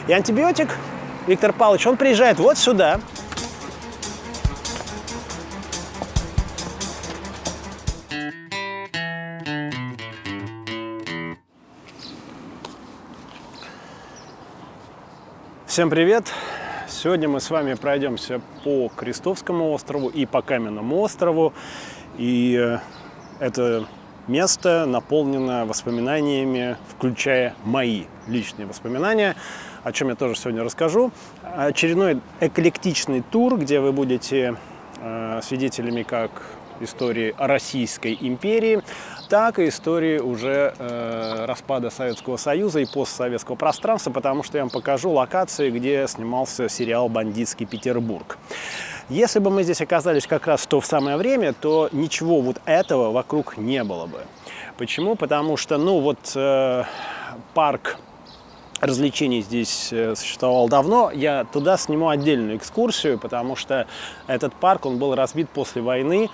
И антибиотик, Виктор Павлович, он приезжает вот сюда. Всем привет! Сегодня мы с вами пройдемся по Крестовскому острову и по Каменному острову. И это место наполнено воспоминаниями, включая мои личные воспоминания, о чем я тоже сегодня расскажу. Очередной эклектичный тур, где вы будете свидетелями как истории Российской империи, так и истории уже распада Советского Союза и постсоветского пространства, потому что я вам покажу локации, где снимался сериал «Бандитский Петербург». Если бы мы здесь оказались как раз в самое время, то ничего вот этого вокруг не было бы. Почему? Потому что, парк развлечений здесь существовал давно. Я туда сниму отдельную экскурсию, потому что этот парк, он был разбит после войны.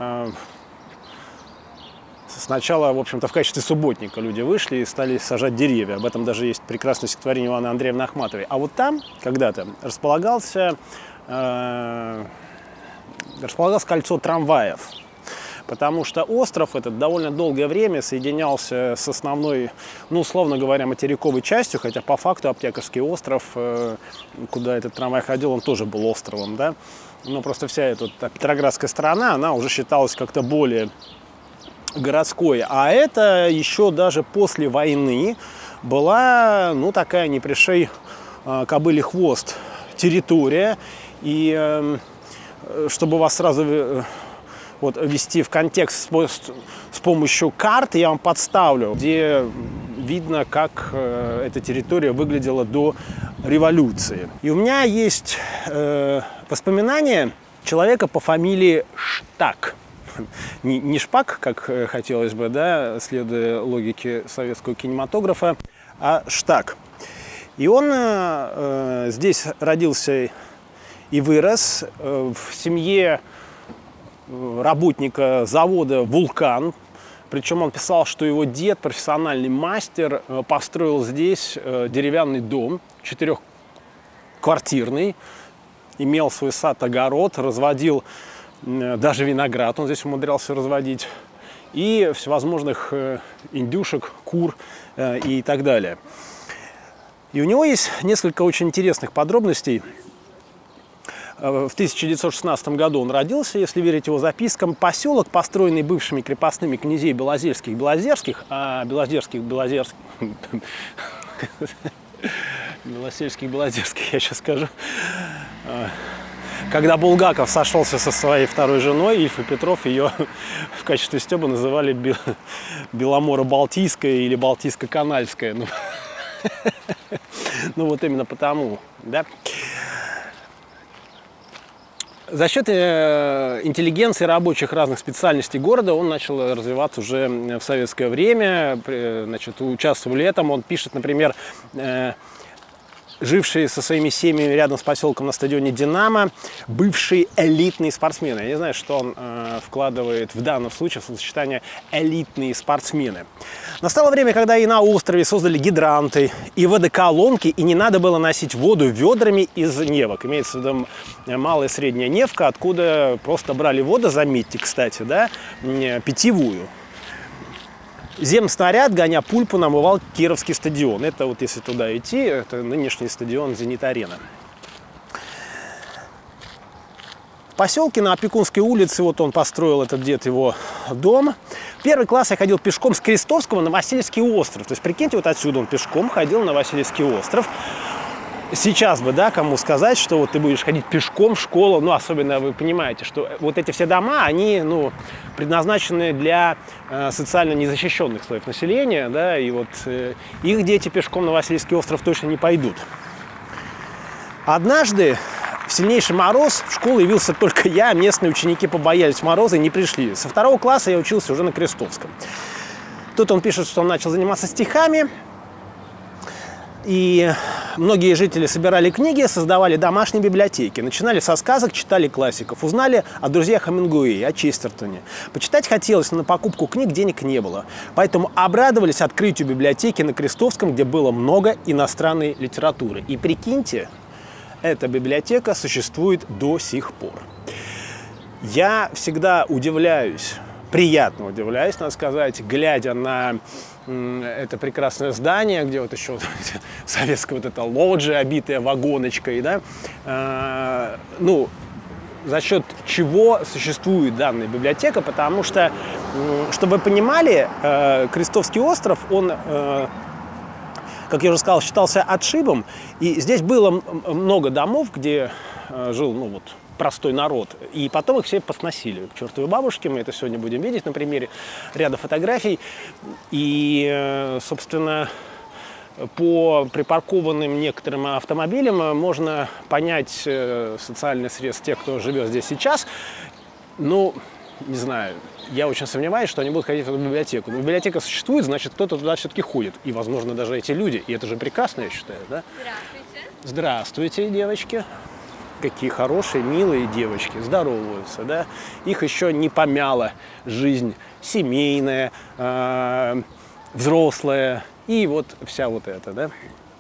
Сначала, в общем-то, в качестве субботника люди вышли и стали сажать деревья. Об этом даже есть прекрасное стихотворение Иваны Андреевны Ахматовой. А вот там когда-то располагалось кольцо трамваев. Потому что остров этот довольно долгое время соединялся с основной, условно говоря, материковой частью, хотя по факту Аптекарский остров, куда этот трамвай ходил, он тоже был островом, да. Но просто вся эта петроградская сторона, она уже считалась как-то более городской. А это еще даже после войны была, такая не пришей кобыле хвост территория. И чтобы вас сразу ввести в контекст с помощью карт, я вам подставлю, где видно, как эта территория выглядела до революции. И у меня есть воспоминания человека по фамилии Штак. Не Шпак, как хотелось бы, да, следуя логике советского кинематографа, а Штак. И он здесь родился и вырос в семье работника завода «Вулкан». Причем он писал, что его дед, профессиональный мастер, построил здесь деревянный дом, 4-квартирный, имел свой сад-огород, разводил даже виноград, он здесь умудрялся разводить, и всевозможных индюшек, кур и так далее. И у него есть несколько очень интересных подробностей. В 1916 году он родился, если верить его запискам. Поселок, построенный бывшими крепостными князей Белозерских, я сейчас скажу. Когда Булгаков сошелся со своей второй женой, Ильф и Петров ее в качестве стёба называли Беломоро-Балтийская или Балтийско-Канальская. Вот именно потому, да. За счет интеллигенции рабочих разных специальностей города он начал развиваться уже в советское время. Участвовал летом. Он пишет, например, жившие со своими семьями рядом с поселком на стадионе «Динамо», бывшие элитные спортсмены. Я не знаю, что он вкладывает в данном случае в словосочетание «элитные спортсмены». Настало время, когда и на острове создали гидранты и водоколонки, и не надо было носить воду ведрами из невок. Имеется в виду малая и средняя невка, откуда просто брали воду, заметьте, кстати, да, питьевую. Земснаряд, гоня пульпу, намывал Кировский стадион. Это вот если туда идти, это нынешний стадион «Зенит-арена». В поселке на Опекунской улице вот он построил, этот дед, его дом. В первый класс я ходил пешком с Крестовского на Васильевский остров. То есть, прикиньте, вот отсюда он пешком ходил на Васильевский остров. Сейчас бы, да, кому сказать, что вот ты будешь ходить пешком в школу, особенно вы понимаете, что вот эти все дома, они, предназначены для социально незащищенных слоев населения, да, и вот их дети пешком на Васильевский остров точно не пойдут. Однажды в сильнейший мороз в школу явился только я, местные ученики побоялись мороза и не пришли. Со 2 класса я учился уже на Крестовском. Тут он пишет, что он начал заниматься стихами. И многие жители собирали книги, создавали домашние библиотеки. Начинали со сказок, читали классиков. Узнали о друзьях Хемингуэя, о Честертоне. Почитать хотелось, но на покупку книг денег не было. Поэтому обрадовались открытию библиотеки на Крестовском, где было много иностранной литературы. И прикиньте, эта библиотека существует до сих пор. Я всегда удивляюсь, приятно удивляюсь, надо сказать, глядя на это прекрасное здание, где вот еще советская вот эта лоджия, обитая вагоночкой, да, ну, за счет чего существует данная библиотека, потому что, чтобы вы понимали, Крестовский остров, он, как я уже сказал, считался отшибом, и здесь было много домов, где жил, ну вот, простой народ. И потом их все посносили к чертовой бабушке. Мы это сегодня будем видеть на примере ряда фотографий. И, собственно, по припаркованным некоторым автомобилям можно понять социальный срез тех, кто живет здесь сейчас. Ну, не знаю, я очень сомневаюсь, что они будут ходить в эту библиотеку. Но библиотека существует, значит, кто-то туда все-таки ходит. И, возможно, даже эти люди. И это же прекрасно, я считаю, да? Здравствуйте. Здравствуйте, девочки. Какие хорошие, милые девочки, здороваются, да? Их еще не помяла жизнь семейная, взрослая и вот вся вот эта, да?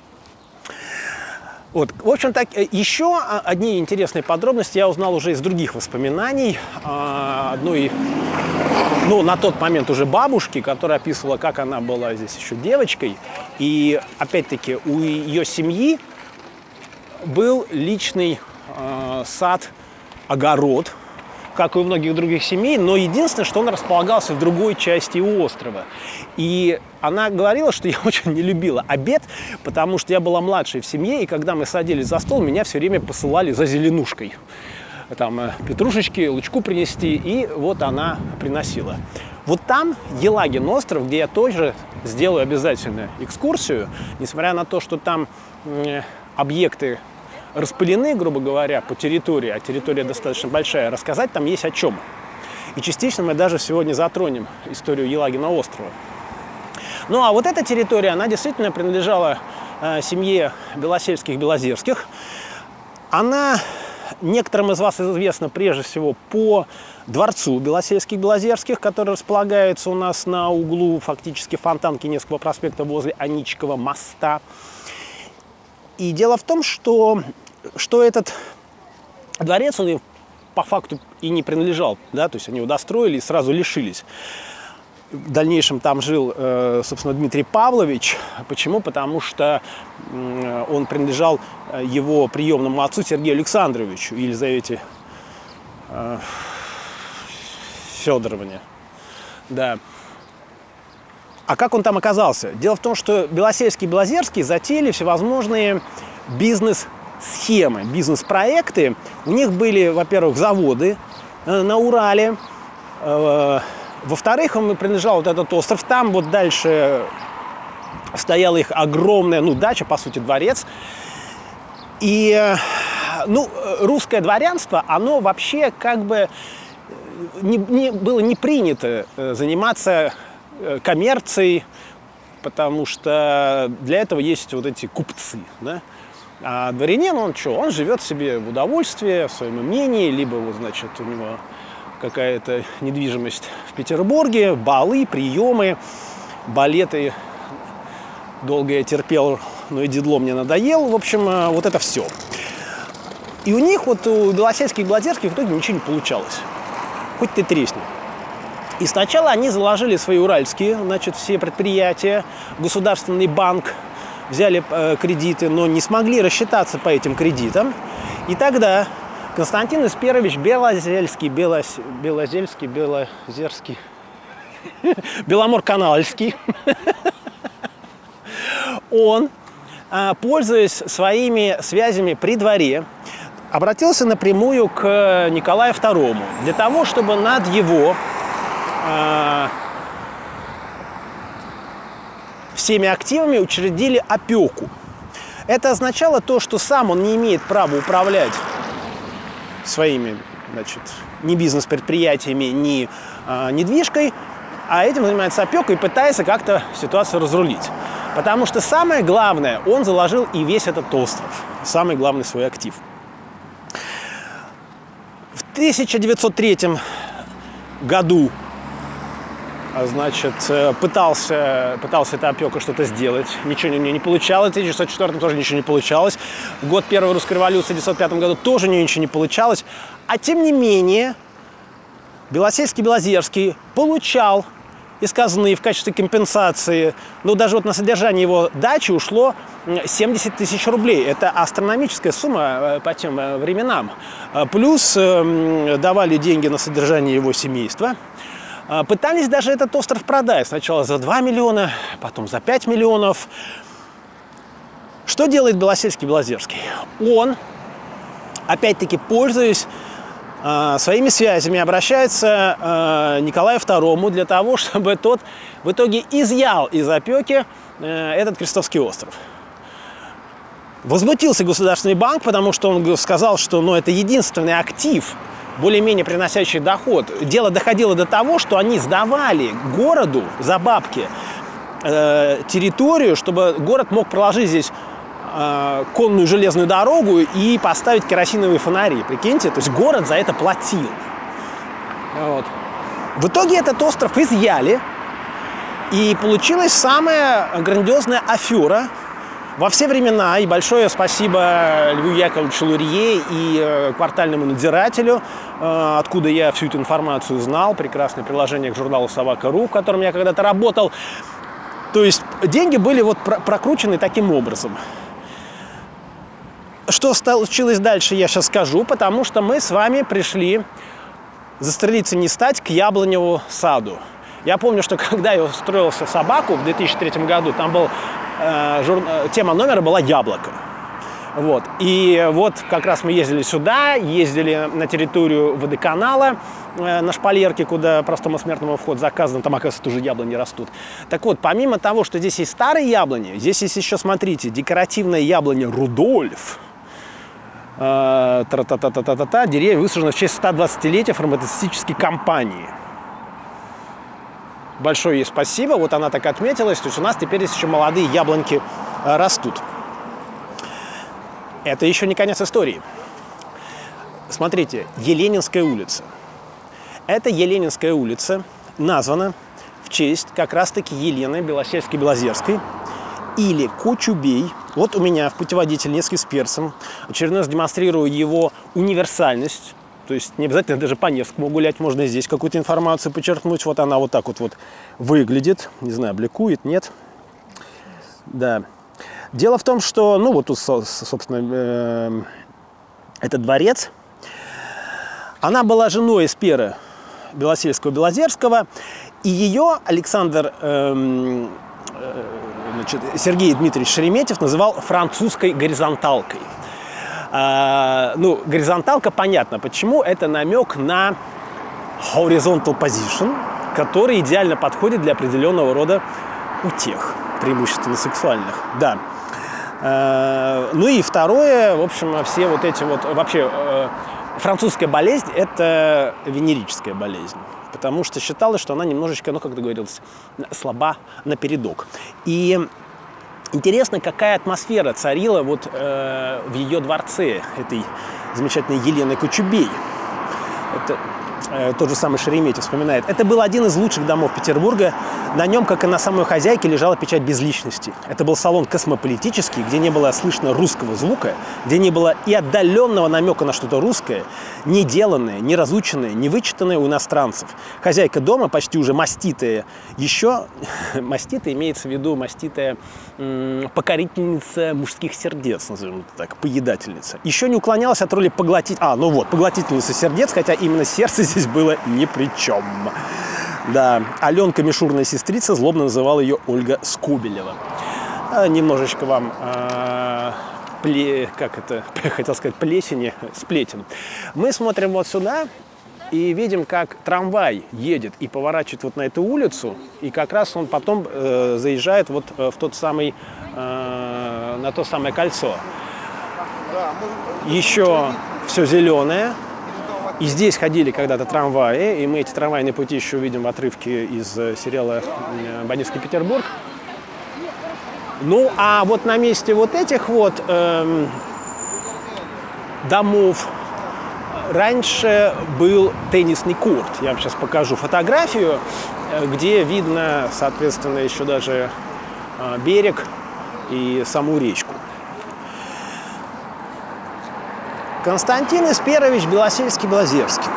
Вот, в общем, так, еще одни интересные подробности я узнал уже из других воспоминаний одной, ну, на тот момент уже бабушки, которая описывала, как она была здесь еще девочкой. И, опять-таки, у ее семьи был личный сад, огород, как и у многих других семей, но единственное, что он располагался в другой части острова. И она говорила, что я очень не любила обед, потому что я была младшей в семье, и когда мы садились за стол, меня все время посылали за зеленушкой. Там петрушечки, лучку принести, и вот она приносила. Вот там Елагин остров, где я тоже сделаю обязательно экскурсию, несмотря на то, что там объекты распылены, грубо говоря, по территории, а территория достаточно большая, рассказать там есть о чем. И частично мы даже сегодня затронем историю Елагина острова. Ну а вот эта территория, она действительно принадлежала семье Белосельских-Белозерских. Она некоторым из вас известна прежде всего по дворцу Белосельских-Белозерских, который располагается у нас на углу фактически Фонтанки Невского проспекта возле Аничкова моста. И дело в том, что этот дворец, он по факту и не принадлежал, да, то есть они его достроили и сразу лишились. В дальнейшем там жил, собственно, Дмитрий Павлович. Почему? Потому что он принадлежал его приемному отцу Сергею Александровичу и Елизавете Федоровне. Да. А как он там оказался? Дело в том, что Белосельский и Белозерский затеяли всевозможные бизнес-схемы, бизнес-проекты. У них были, во-первых, заводы на Урале. Во-вторых, он принадлежал вот этот остров. Там вот дальше стояла их огромная, ну, дача, по сути, дворец. И, ну, русское дворянство, оно вообще как бы было не принято заниматься коммерцией, потому что для этого есть вот эти купцы, да? А дворянин, он что? Он живет себе в удовольствии, в своем имении, либо, вот, значит, у него какая-то недвижимость в Петербурге, балы, приемы, балеты. Долго я терпел, но и дедло мне надоел. В общем, вот это все. И у них, вот у Белосельских и Белозерских в итоге ничего не получалось. Хоть ты тресни. И сначала они заложили свои уральские, значит, все предприятия, Государственный банк, взяли кредиты, но не смогли рассчитаться по этим кредитам. И тогда Константин Исперович Белозерский, Беломор-Канальский, он, пользуясь своими связями при дворе, обратился напрямую к Николаю II для того, чтобы над его всеми активами учредили опеку. Это означало то, что сам он не имеет права управлять своими, значит, ни бизнес-предприятиями, ни недвижкой, а этим занимается опека и пытается как-то ситуацию разрулить. Потому что самое главное, он заложил и весь этот остров. Самый главный свой актив. В 1903 году, значит, пытался Тапиока что-то сделать. Ничего не получалось. В 1904 тоже ничего не получалось. В год Первой русской революции, в 1905 году, тоже ничего не получалось. А тем не менее, Белосельский-Белозерский получал из казны в качестве компенсации, ну, даже вот на содержание его дачи ушло 70 тысяч рублей. Это астрономическая сумма по тем временам. Плюс давали деньги на содержание его семейства. Пытались даже этот остров продать. Сначала за 2 миллиона, потом за 5 миллионов. Что делает Белосельский-Белозерский? Он, опять-таки, пользуясь своими связями, обращается к Николаю II для того, чтобы тот в итоге изъял из опеки этот Крестовский остров. Возмутился Государственный банк, потому что он сказал, что это единственный актив, более-менее приносящий доход. Дело доходило до того, что они сдавали городу за бабки территорию, чтобы город мог проложить здесь конную железную дорогу и поставить керосиновые фонари. Прикиньте, то есть город за это платил. Вот. В итоге этот остров изъяли, и получилась самая грандиозная афера во все времена. И большое спасибо Льву Яковлевичу Лурье и квартальному надзирателю, откуда я всю эту информацию знал. Прекрасное приложение к журналу «Собака.ру», в котором я когда-то работал. То есть деньги были вот прокручены таким образом. Что случилось дальше, я сейчас скажу, потому что мы с вами пришли застрелиться не стать к Яблоневу саду. Я помню, что когда я устроился в «Собаку» в 2003 году, там был, тема номера была «Яблоко». Вот. И вот как раз мы ездили сюда, ездили на территорию водоканала, на шпалерке, куда простому смертному вход заказан, там, оказывается, тоже яблони растут. Так вот, помимо того, что здесь есть старые яблони, здесь есть еще, смотрите, декоративная яблоня «Рудольф». Деревья высажены в честь 120-летия фармацевтической компании. Большое ей спасибо, вот она так отметилась, то есть у нас теперь здесь еще молодые яблоньки растут. Это еще не конец истории. Смотрите, Еленинская улица. Эта Еленинская улица названа в честь как раз-таки Елены Белосельской-Белозерской или Кочубей. Вот у меня в путеводителе «Невский с перцем» очередной раз демонстрирую его универсальность. То есть не обязательно даже по Невскому гулять, можно здесь какую-то информацию подчеркнуть. Вот она вот так вот выглядит. Не знаю, бликует, нет. Да. Дело в том, что, ну вот тут, собственно, этот дворец. Она была женой эспера Белосельского-Белозерского, и ее Александр Сергей Дмитриевич Шереметьев называл французской горизонталкой. Ну, горизонталка, понятно, почему. Это намек на horizontal position, который идеально подходит для определенного рода утех, преимущественно сексуальных. Да. Ну и второе, в общем, все вот эти вот... Вообще, французская болезнь – это венерическая болезнь. Потому что считалось, что она немножечко, ну, как договорилось, слаба напередок. И интересно, какая атмосфера царила вот в ее дворце, этой замечательной Елены Кочубей. Это тот же самый Шереметьев вспоминает. Это был один из лучших домов Петербурга. На нем, как и на самой хозяйке, лежала печать безличности. Это был салон космополитический, где не было слышно русского звука, где не было и отдаленного намека на что-то русское, не деланное, не разученное, не вычитанное у иностранцев. Хозяйка дома, почти уже маститая, еще маститая имеется в виду маститая покорительница мужских сердец, назовем это так, поедательница. Еще не уклонялась от роли поглотительницы сердец, хотя именно сердце здесь было ни при чем. Да, Аленка, мишурная сестрица, злобно называла ее Ольга Скобелева. Немножечко вам, хотел сказать, сплетен. Мы смотрим вот сюда и видим, как трамвай едет и поворачивает вот на эту улицу, и как раз он потом заезжает вот в тот самый, на то самое кольцо. Еще все зеленое. И здесь ходили когда-то трамваи, и мы эти трамвайные пути еще увидим в отрывке из сериала «Бандитский Петербург». Ну, а вот на месте вот этих вот домов раньше был теннисный корт. Я вам сейчас покажу фотографию, где видно, соответственно, еще даже берег и саму речку. Константин Исперович Белосельский-Блазевский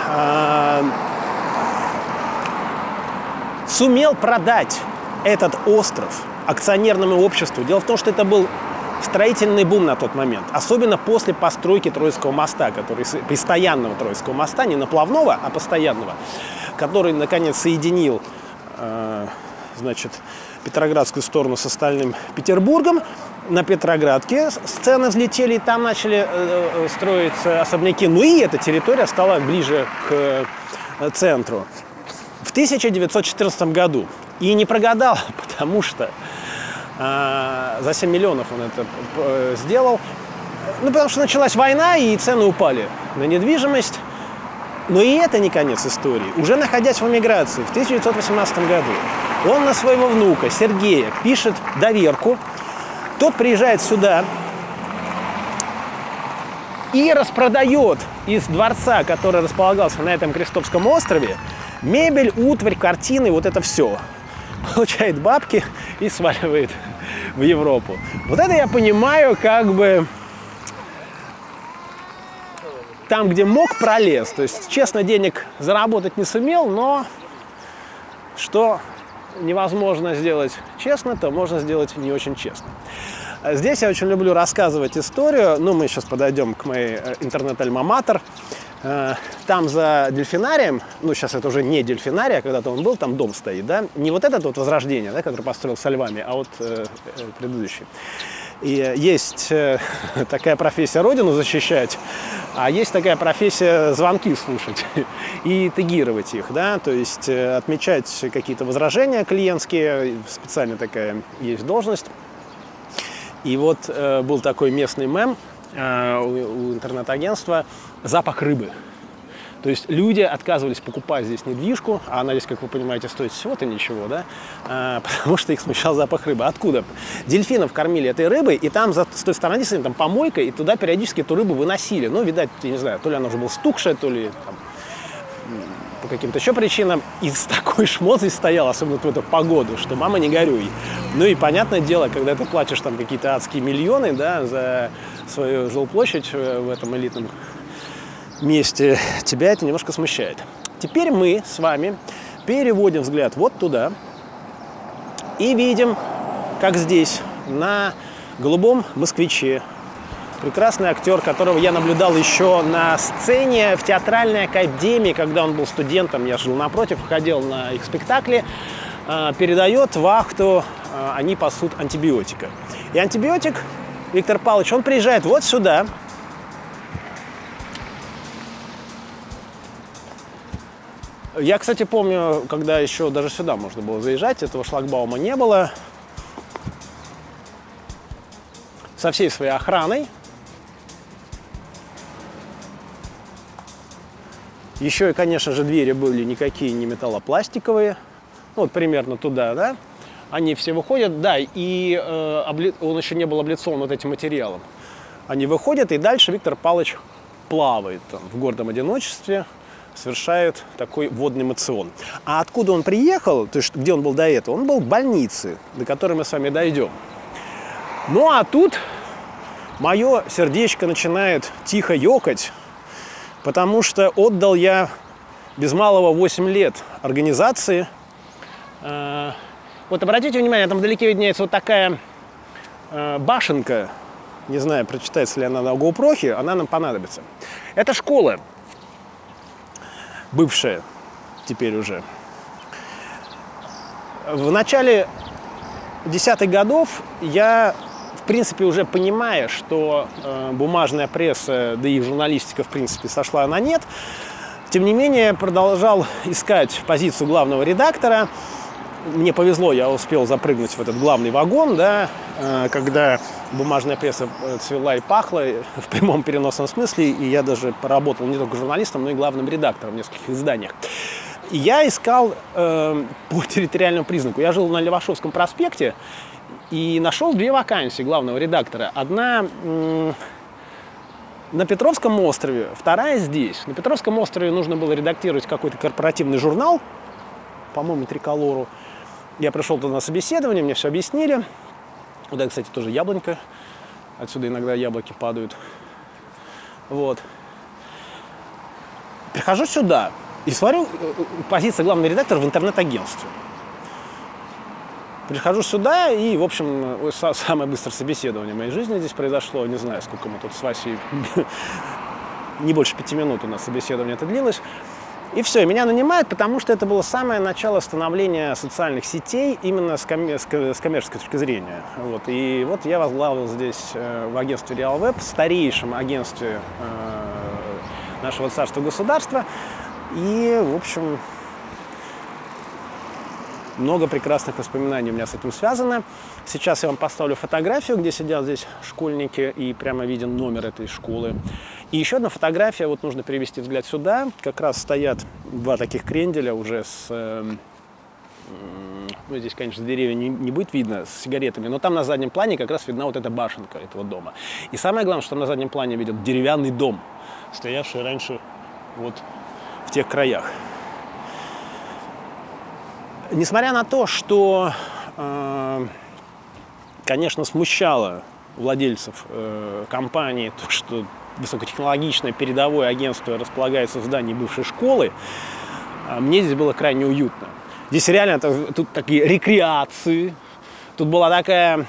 сумел продать этот остров акционерному обществу. Дело в том, что это был строительный бум на тот момент, особенно после постройки Троицкого моста, постоянного Троицкого моста, не наплавного, а постоянного, который, наконец, соединил, значит, Петроградскую сторону с остальным Петербургом. На Петроградке цены взлетели, и там начали строиться особняки. Ну и эта территория стала ближе к центру. В 1914 году. И не прогадал, потому что за 7 миллионов он это сделал. Ну, потому что началась война, и цены упали на недвижимость. Но и это не конец истории. Уже находясь в эмиграции в 1918 году, он на своего внука Сергея пишет доверку. Тот приезжает сюда и распродает из дворца, который располагался на этом Крестовском острове, мебель, утварь, картины, вот это все. Получает бабки и сваливает в Европу. Вот это я понимаю, как бы там, где мог, пролез. То есть, честно, денег заработать не сумел, но что невозможно сделать честно, то можно сделать не очень честно. Здесь я очень люблю рассказывать историю. Ну, мы сейчас подойдем к моей интернет-альма-матер. Там за дельфинарием, ну, сейчас это уже не дельфинарий, а когда-то он был, там дом стоит, да, не вот этот вот Возрождение, да, который построил со львами, а вот предыдущий. И есть такая профессия родину защищать, а есть такая профессия звонки слушать и тегировать их, да, то есть отмечать какие-то возражения клиентские, специально такая есть должность. И вот был такой местный мем у интернет-агентства «Запах рыбы». То есть люди отказывались покупать здесь недвижку, а она здесь, как вы понимаете, стоит всего-то ничего, да, потому что их смущал запах рыбы. Откуда? Дельфинов кормили этой рыбой, и там с той стороны действительно там помойка, и туда периодически эту рыбу выносили. Ну, видать, я не знаю, то ли она уже была стукшая, то ли там, по каким-то еще причинам. И с такой шмотой стоял, особенно в эту погоду, что мама не горюй. Ну и понятное дело, когда ты платишь там какие-то адские миллионы, да, за свою жилплощадь в этом элитном месте, тебя это немножко смущает. Теперь мы с вами переводим взгляд вот туда и видим, как здесь, на голубом москвиче, прекрасный актер, которого я наблюдал еще на сцене в театральной академии, когда он был студентом, я жил напротив, ходил на их спектакли, передает вахту, они пасут антибиотика. И антибиотик, Виктор Павлович, он приезжает вот сюда. Я, кстати, помню, когда еще даже сюда можно было заезжать, этого шлагбаума не было. Со всей своей охраной. Еще и, конечно же, двери были никакие не металлопластиковые. Ну, вот примерно туда, да. Они все выходят, да, и он еще не был облицован вот этим материалом. Они выходят, и дальше Виктор Павлович плавает там, в гордом одиночестве, совершает такой водный моцион. А откуда он приехал, то есть где он был до этого? Он был в больнице, до которой мы с вами дойдем. Ну, а тут мое сердечко начинает тихо ёкать, потому что отдал я без малого 8 лет организации. Вот обратите внимание, там вдалеке виднеется вот такая башенка. Не знаю, прочитается ли она на GoPro, она нам понадобится. Это школа. Бывшая теперь уже. В начале 10-х годов я, в принципе, уже понимая, что бумажная пресса, да и журналистика, в принципе, сошла на нет, тем не менее, продолжал искать позицию главного редактора. Мне повезло, я успел запрыгнуть в этот главный вагон, да, когда бумажная пресса цвела и пахла в прямом переносном смысле, и я даже поработал не только журналистом, но и главным редактором в нескольких изданиях. И я искал по территориальному признаку. Я жил на Левашовском проспекте, И нашел 2 вакансии главного редактора. Одна на Петровском острове, вторая здесь. На Петровском острове нужно было редактировать какой-то корпоративный журнал, по-моему, «Триколору». Я пришел туда на собеседование, мне все объяснили. Вот это, кстати, тоже яблонька. Отсюда иногда яблоки падают. Вот. Прихожу сюда и смотрю, позиция главного редактора в интернет-агентстве. Прихожу сюда, и, в общем, самое быстрое собеседование в моей жизни здесь произошло. Не знаю, сколько мы тут с Васей, не больше 5 минут у нас собеседование это длилось. И все, меня нанимают, потому что это было самое начало становления социальных сетей именно с коммерческой точки зрения. Вот. И вот я возглавил здесь в агентстве RealWeb, старейшем агентстве нашего царства-государства. И, в общем, много прекрасных воспоминаний у меня с этим связано. Сейчас я вам поставлю фотографию, где сидят здесь школьники, и прямо виден номер этой школы. И еще одна фотография, вот нужно перевести взгляд сюда. Как раз стоят 2 таких кренделя уже с... Ну, здесь, конечно, деревья не будет видно с сигаретами, но там на заднем плане как раз видна вот эта башенка этого дома. И самое главное, что на заднем плане видят деревянный дом, стоявший раньше вот в тех краях. Несмотря на то, что, конечно, смущало владельцев компании то, что высокотехнологичное передовое агентство располагается в здании бывшей школы, мне здесь было крайне уютно. Здесь реально тут такие рекреации. Тут была такая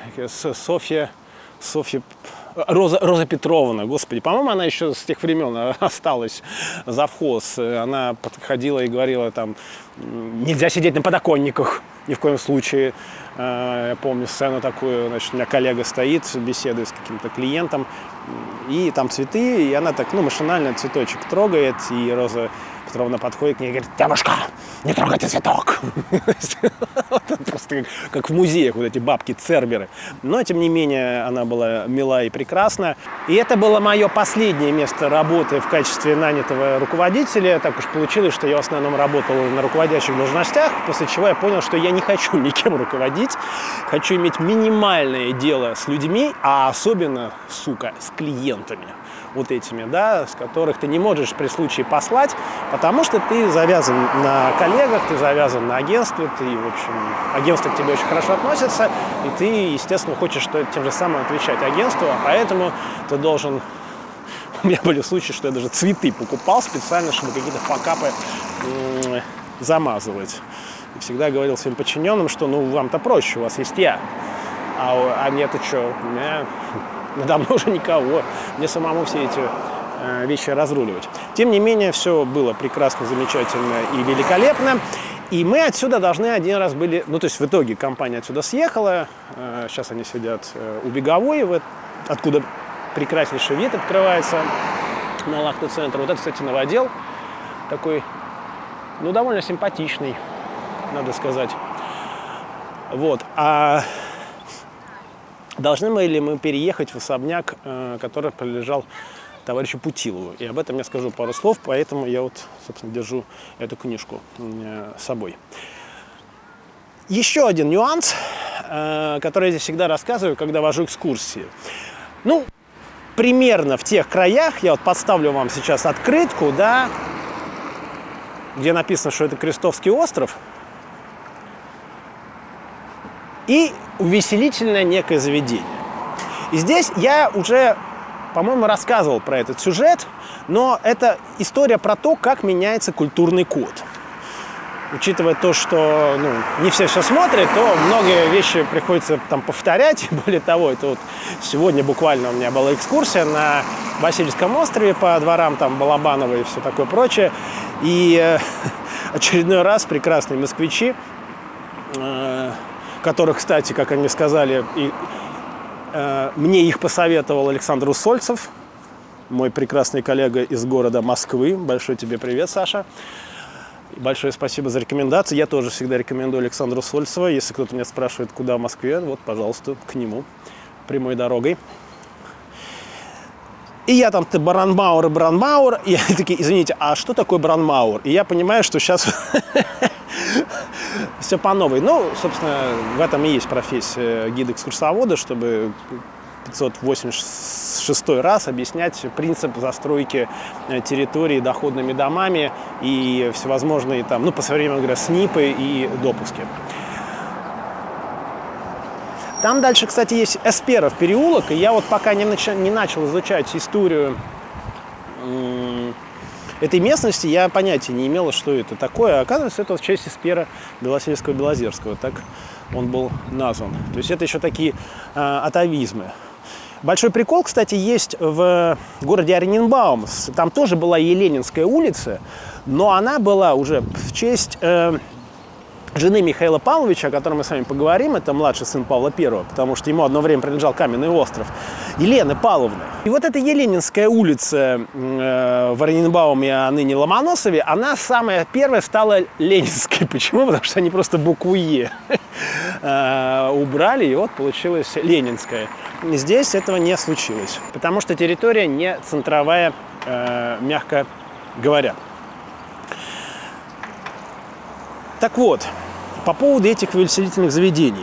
Роза Петровна, господи, по-моему, она еще с тех времен осталась завхоз. Она подходила и говорила, там, нельзя сидеть на подоконниках, ни в коем случае. Я помню сцену такую, значит, у меня коллега стоит, беседует с каким-то клиентом, и там цветы, и она так, ну, машинально цветочек трогает, и Роза Петровна подходит к ней и говорит: девушка, не трогайте цветок. Просто как в музеях вот эти бабки-церберы. Но, тем не менее, она была мила и прекрасна. И это было мое последнее место работы в качестве нанятого руководителя. Так уж получилось, что я в основном работал на руководящих должностях, после чего я понял, что я не хочу никем руководить. Хочу иметь минимальное дело с людьми, а особенно, сука, с клиентами. Вот этими, да, с которых ты не можешь при случае послать, потому что ты завязан на коллегах, ты завязан на агентстве, ты, в общем, агентство к тебе очень хорошо относится, и ты, естественно, хочешь тем же самым отвечать агентству, а поэтому ты должен... У меня были случаи, что я даже цветы покупал специально, чтобы какие-то факапы замазывать. И всегда говорил своим подчиненным, что, ну, вам-то проще, у вас есть я, а мне-то что, у меня... Надо мной уже никого. Мне самому все эти вещи разруливать. Тем не менее, все было прекрасно, замечательно и великолепно. И мы отсюда должны один раз были... Ну, то есть в итоге компания отсюда съехала. Сейчас они сидят у Беговой, откуда прекраснейший вид открывается на Лахта-центр. Вот это, кстати, новодел. Такой, ну, довольно симпатичный, надо сказать. Вот. Должны были мы переехать в особняк, который принадлежал товарищу Путилову. И об этом я скажу пару слов, поэтому я вот, собственно, держу эту книжку с собой. Еще один нюанс, который я здесь всегда рассказываю, когда вожу экскурсии. Ну, примерно в тех краях, я вот подставлю вам сейчас открытку, да, где написано, что это Крестовский остров, и увеселительное некое заведение. И здесь я уже, по-моему, рассказывал про этот сюжет, но это история про то, как меняется культурный код. Учитывая то, что не все смотрят, то многие вещи приходится там повторять. Более того, это вот сегодня буквально у меня была экскурсия на Васильевском острове по дворам там Балабанова и все такое прочее. И очередной раз прекрасные москвичи, которых, кстати, как они сказали, мне их посоветовал Александр Усольцев, мой прекрасный коллега из города Москвы. Большой тебе привет, Саша. Большое спасибо за рекомендацию. Я тоже всегда рекомендую Александра Усольцева. Если кто-то меня спрашивает, куда в Москве, вот, пожалуйста, к нему прямой дорогой. И я там Бранмауэр. И они такие: извините, а что такое Бранмауэр? И я понимаю, что сейчас все по новой. Ну, собственно, в этом и есть профессия гида-экскурсовода, чтобы 586 раз объяснять принцип застройки территории доходными домами и всевозможные там, ну, по современному говоря, СНИПы и допуски. Там дальше, кстати, есть Эсперов переулок, и я вот пока не начал изучать историю этой местности, я понятия не имела, что это такое. А оказывается, это часть Эспера Белосельского-Белозерского, так он был назван. То есть это еще такие атавизмы. Большой прикол, кстати, есть в городе Орененбаум. Там тоже была Еленинская улица, но она была уже в честь жены Михаила Павловича, о котором мы с вами поговорим. Это младший сын Павла I, потому что ему одно время принадлежал Каменный остров, Елены Павловны. И вот эта Еленинская улица в Орененбауме, а ныне Ломоносове, она самая первая стала ленинской. Почему? Потому что они просто букву «Е» убрали, и вот получилась Ленинская. Здесь этого не случилось, потому что территория не центровая, мягко говоря. Так вот, по поводу этих увеселительных заведений.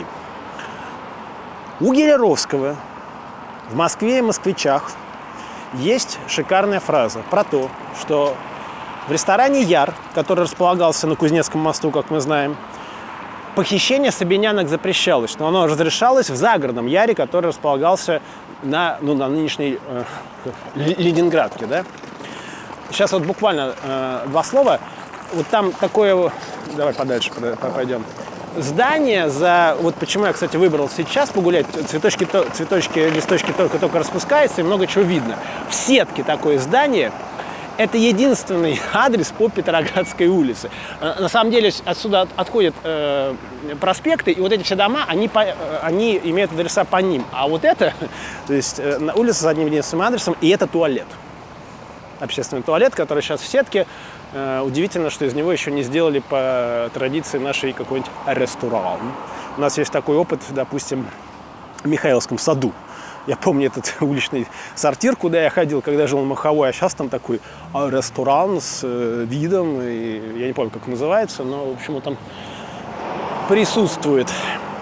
У Гелеровского в Москве и москвичах есть шикарная фраза про то, что в ресторане «Яр», который располагался на Кузнецком мосту, как мы знаем, похищение собинянок запрещалось, но оно разрешалось в загородном Яре, который располагался на нынешней Ленинградке. Да? Сейчас вот буквально два слова. Вот там такое, давай подальше пойдем, здание вот почему я, кстати, выбрал сейчас погулять, цветочки, листочки только распускаются, и много чего видно. В сетке такое здание, это единственный адрес по Петроградской улице. На самом деле отсюда отходят проспекты, и вот эти все дома, они имеют адреса по ним. А вот это, то есть улица с одним единственным адресом, и это туалет. Общественный туалет, который сейчас в сетке. Удивительно, что из него еще не сделали по традиции нашей какой-нибудь ресторан. У нас есть такой опыт, допустим, в Михайловском саду. Я помню этот уличный сортир, куда я ходил, когда жил на Маховой, а сейчас там такой ресторан с видом, и я не помню, как он называется, но, в общем, он там присутствует.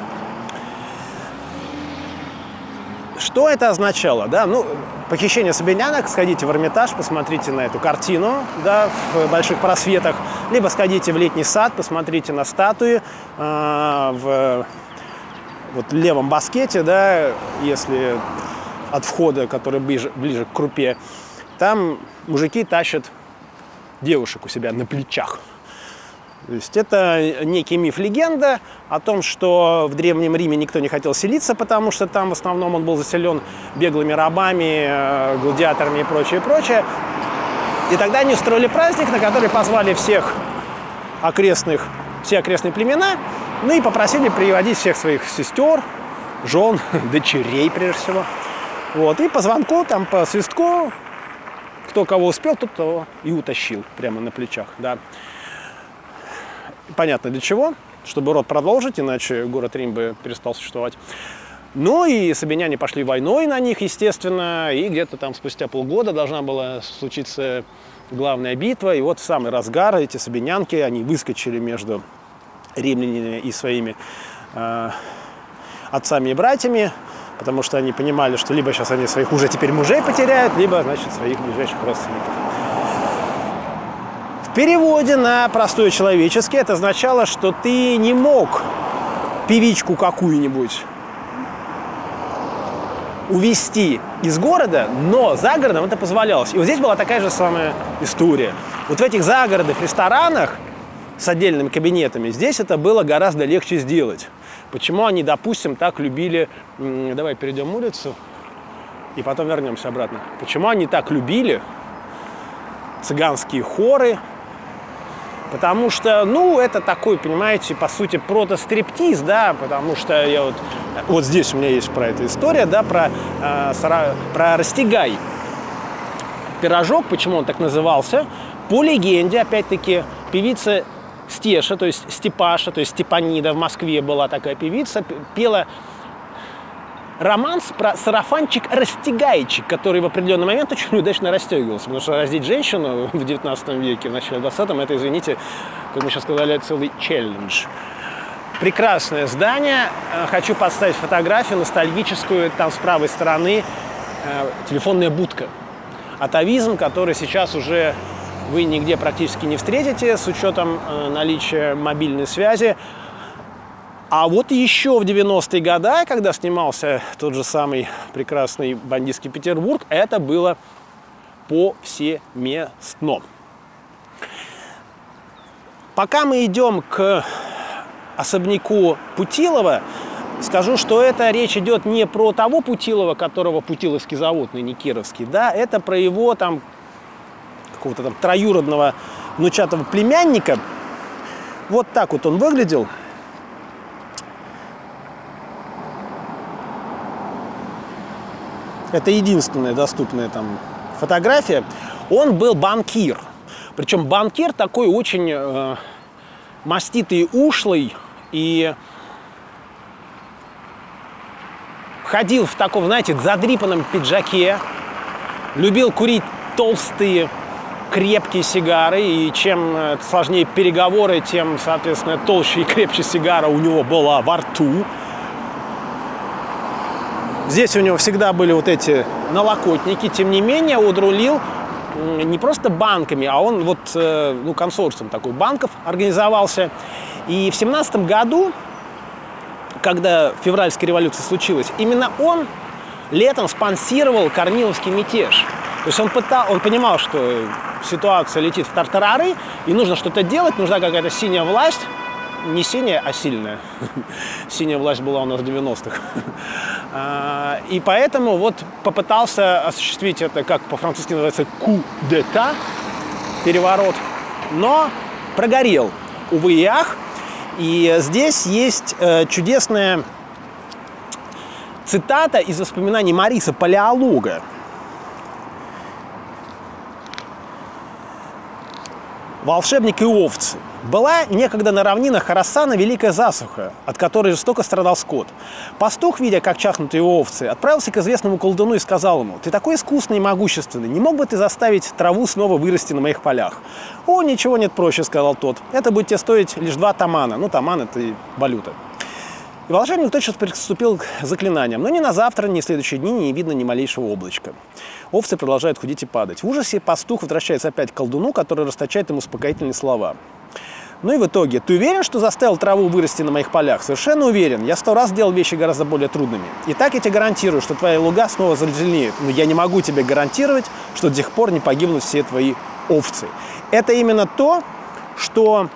Что это означало? Да? Ну, похищение собинянок, сходите в Эрмитаж, посмотрите на эту картину, да, в больших просветах, либо сходите в Летний сад, посмотрите на статуи в вот левом баскете, да, если от входа, который ближе к крупе, там мужики тащат девушек у себя на плечах. То есть это некий миф-легенда о том, что в Древнем Риме никто не хотел селиться, потому что там в основном он был заселен беглыми рабами, гладиаторами и прочее, прочее. И тогда они устроили праздник, на который позвали все окрестные племена, ну и попросили приводить всех своих сестер, жен, дочерей прежде всего. Вот. И по звонку, там, по свистку, кто кого успел, тот того и утащил прямо на плечах. Да. Понятно для чего, чтобы род продолжить, иначе город Рим бы перестал существовать. Ну и собиняне пошли войной на них, естественно, и где-то там спустя полгода должна была случиться главная битва. И вот в самый разгар эти собинянки, они выскочили между римлянами и своими отцами и братьями, потому что они понимали, что либо сейчас они своих уже теперь мужей потеряют, либо, значит, своих ближайших родственников. В переводе на простой человеческий это означало, что ты не мог певичку какую-нибудь увезти из города, но за городом это позволялось. И вот здесь была такая же самая история. Вот в этих загородных ресторанах с отдельными кабинетами здесь это было гораздо легче сделать. Почему они, допустим, так любили... Давай перейдем улицу и потом вернемся обратно. Почему они так любили цыганские хоры? Потому что, ну, это такой, понимаете, по сути, протостриптиз, да, потому что я вот здесь у меня есть про эту история, да, про Растягай. Пирожок, почему он так назывался? По легенде, опять-таки, певица Стеша, то есть Степаша, то есть Степанида, в Москве была такая певица, пела романс про сарафанчик-растягайчик, который в определенный момент очень удачно расстегивался, потому что раздеть женщину в 19 веке, в начале 20-м, это, извините, как мы сейчас сказали, целый челлендж. прекрасное здание. Хочу поставить фотографию ностальгическую. Там с правой стороны телефонная будка. Атавизм, который сейчас уже вы нигде практически не встретите с учетом наличия мобильной связи. А вот еще в 90-е годы, когда снимался тот же самый прекрасный бандитский Петербург, это было повсеместно. Пока мы идем к особняку Путилова, скажу, что это речь идет не про того Путилова, которого Путиловский завод, ныне Кировский, да, это про его там какого-то там троюродного внучатого племянника. Вот так вот он выглядел. Это единственная доступная там фотография. Он был банкир. Причем банкир такой очень маститый, ушлый. И ходил в таком, знаете, задрипанном пиджаке. Любил курить толстые, крепкие сигары. И чем сложнее переговоры, тем, соответственно, толще и крепче сигара у него была во рту. Здесь у него всегда были вот эти налокотники. Тем не менее, он рулил не просто банками, а он вот, ну, консорциум такой банков организовался. И в 17-м году, когда февральская революция случилась, именно он летом спонсировал Корниловский мятеж. То есть он понимал, что ситуация летит в тартарары, и нужно что-то делать, нужна какая-то синяя власть. Не синяя, а сильная. Синяя власть была у нас в 90-х. И поэтому вот попытался осуществить это, как по-французски называется, coup d'état, переворот, но прогорел, увы и ах. И здесь есть чудесная цитата из воспоминаний Мариса Палеолога. «Волшебник и овцы. Была некогда на равнинах Хорасана великая засуха, от которой жестоко страдал скот. Пастух, видя, как чахнут его овцы, отправился к известному колдуну и сказал ему: «Ты такой искусный и могущественный, не мог бы ты заставить траву снова вырасти на моих полях?» «О, ничего нет проще», — сказал тот. «Это будет тебе стоить лишь 2 тамана». Ну, таман — это и валюта. И волшебник тотчас приступил к заклинаниям. Но ни на завтра, ни в следующие дни не видно ни малейшего облачка. Овцы продолжают худеть и падать. В ужасе пастух возвращается опять к колдуну, который расточает ему успокоительные слова. Ну и в итоге: «Ты уверен, что заставил траву вырасти на моих полях?» «Совершенно уверен. Я 100 раз делал вещи гораздо более трудными. Итак, я тебе гарантирую, что твои луга снова зазеленеют. Но я не могу тебе гарантировать, что до сих пор не погибнут все твои овцы». Это именно то, что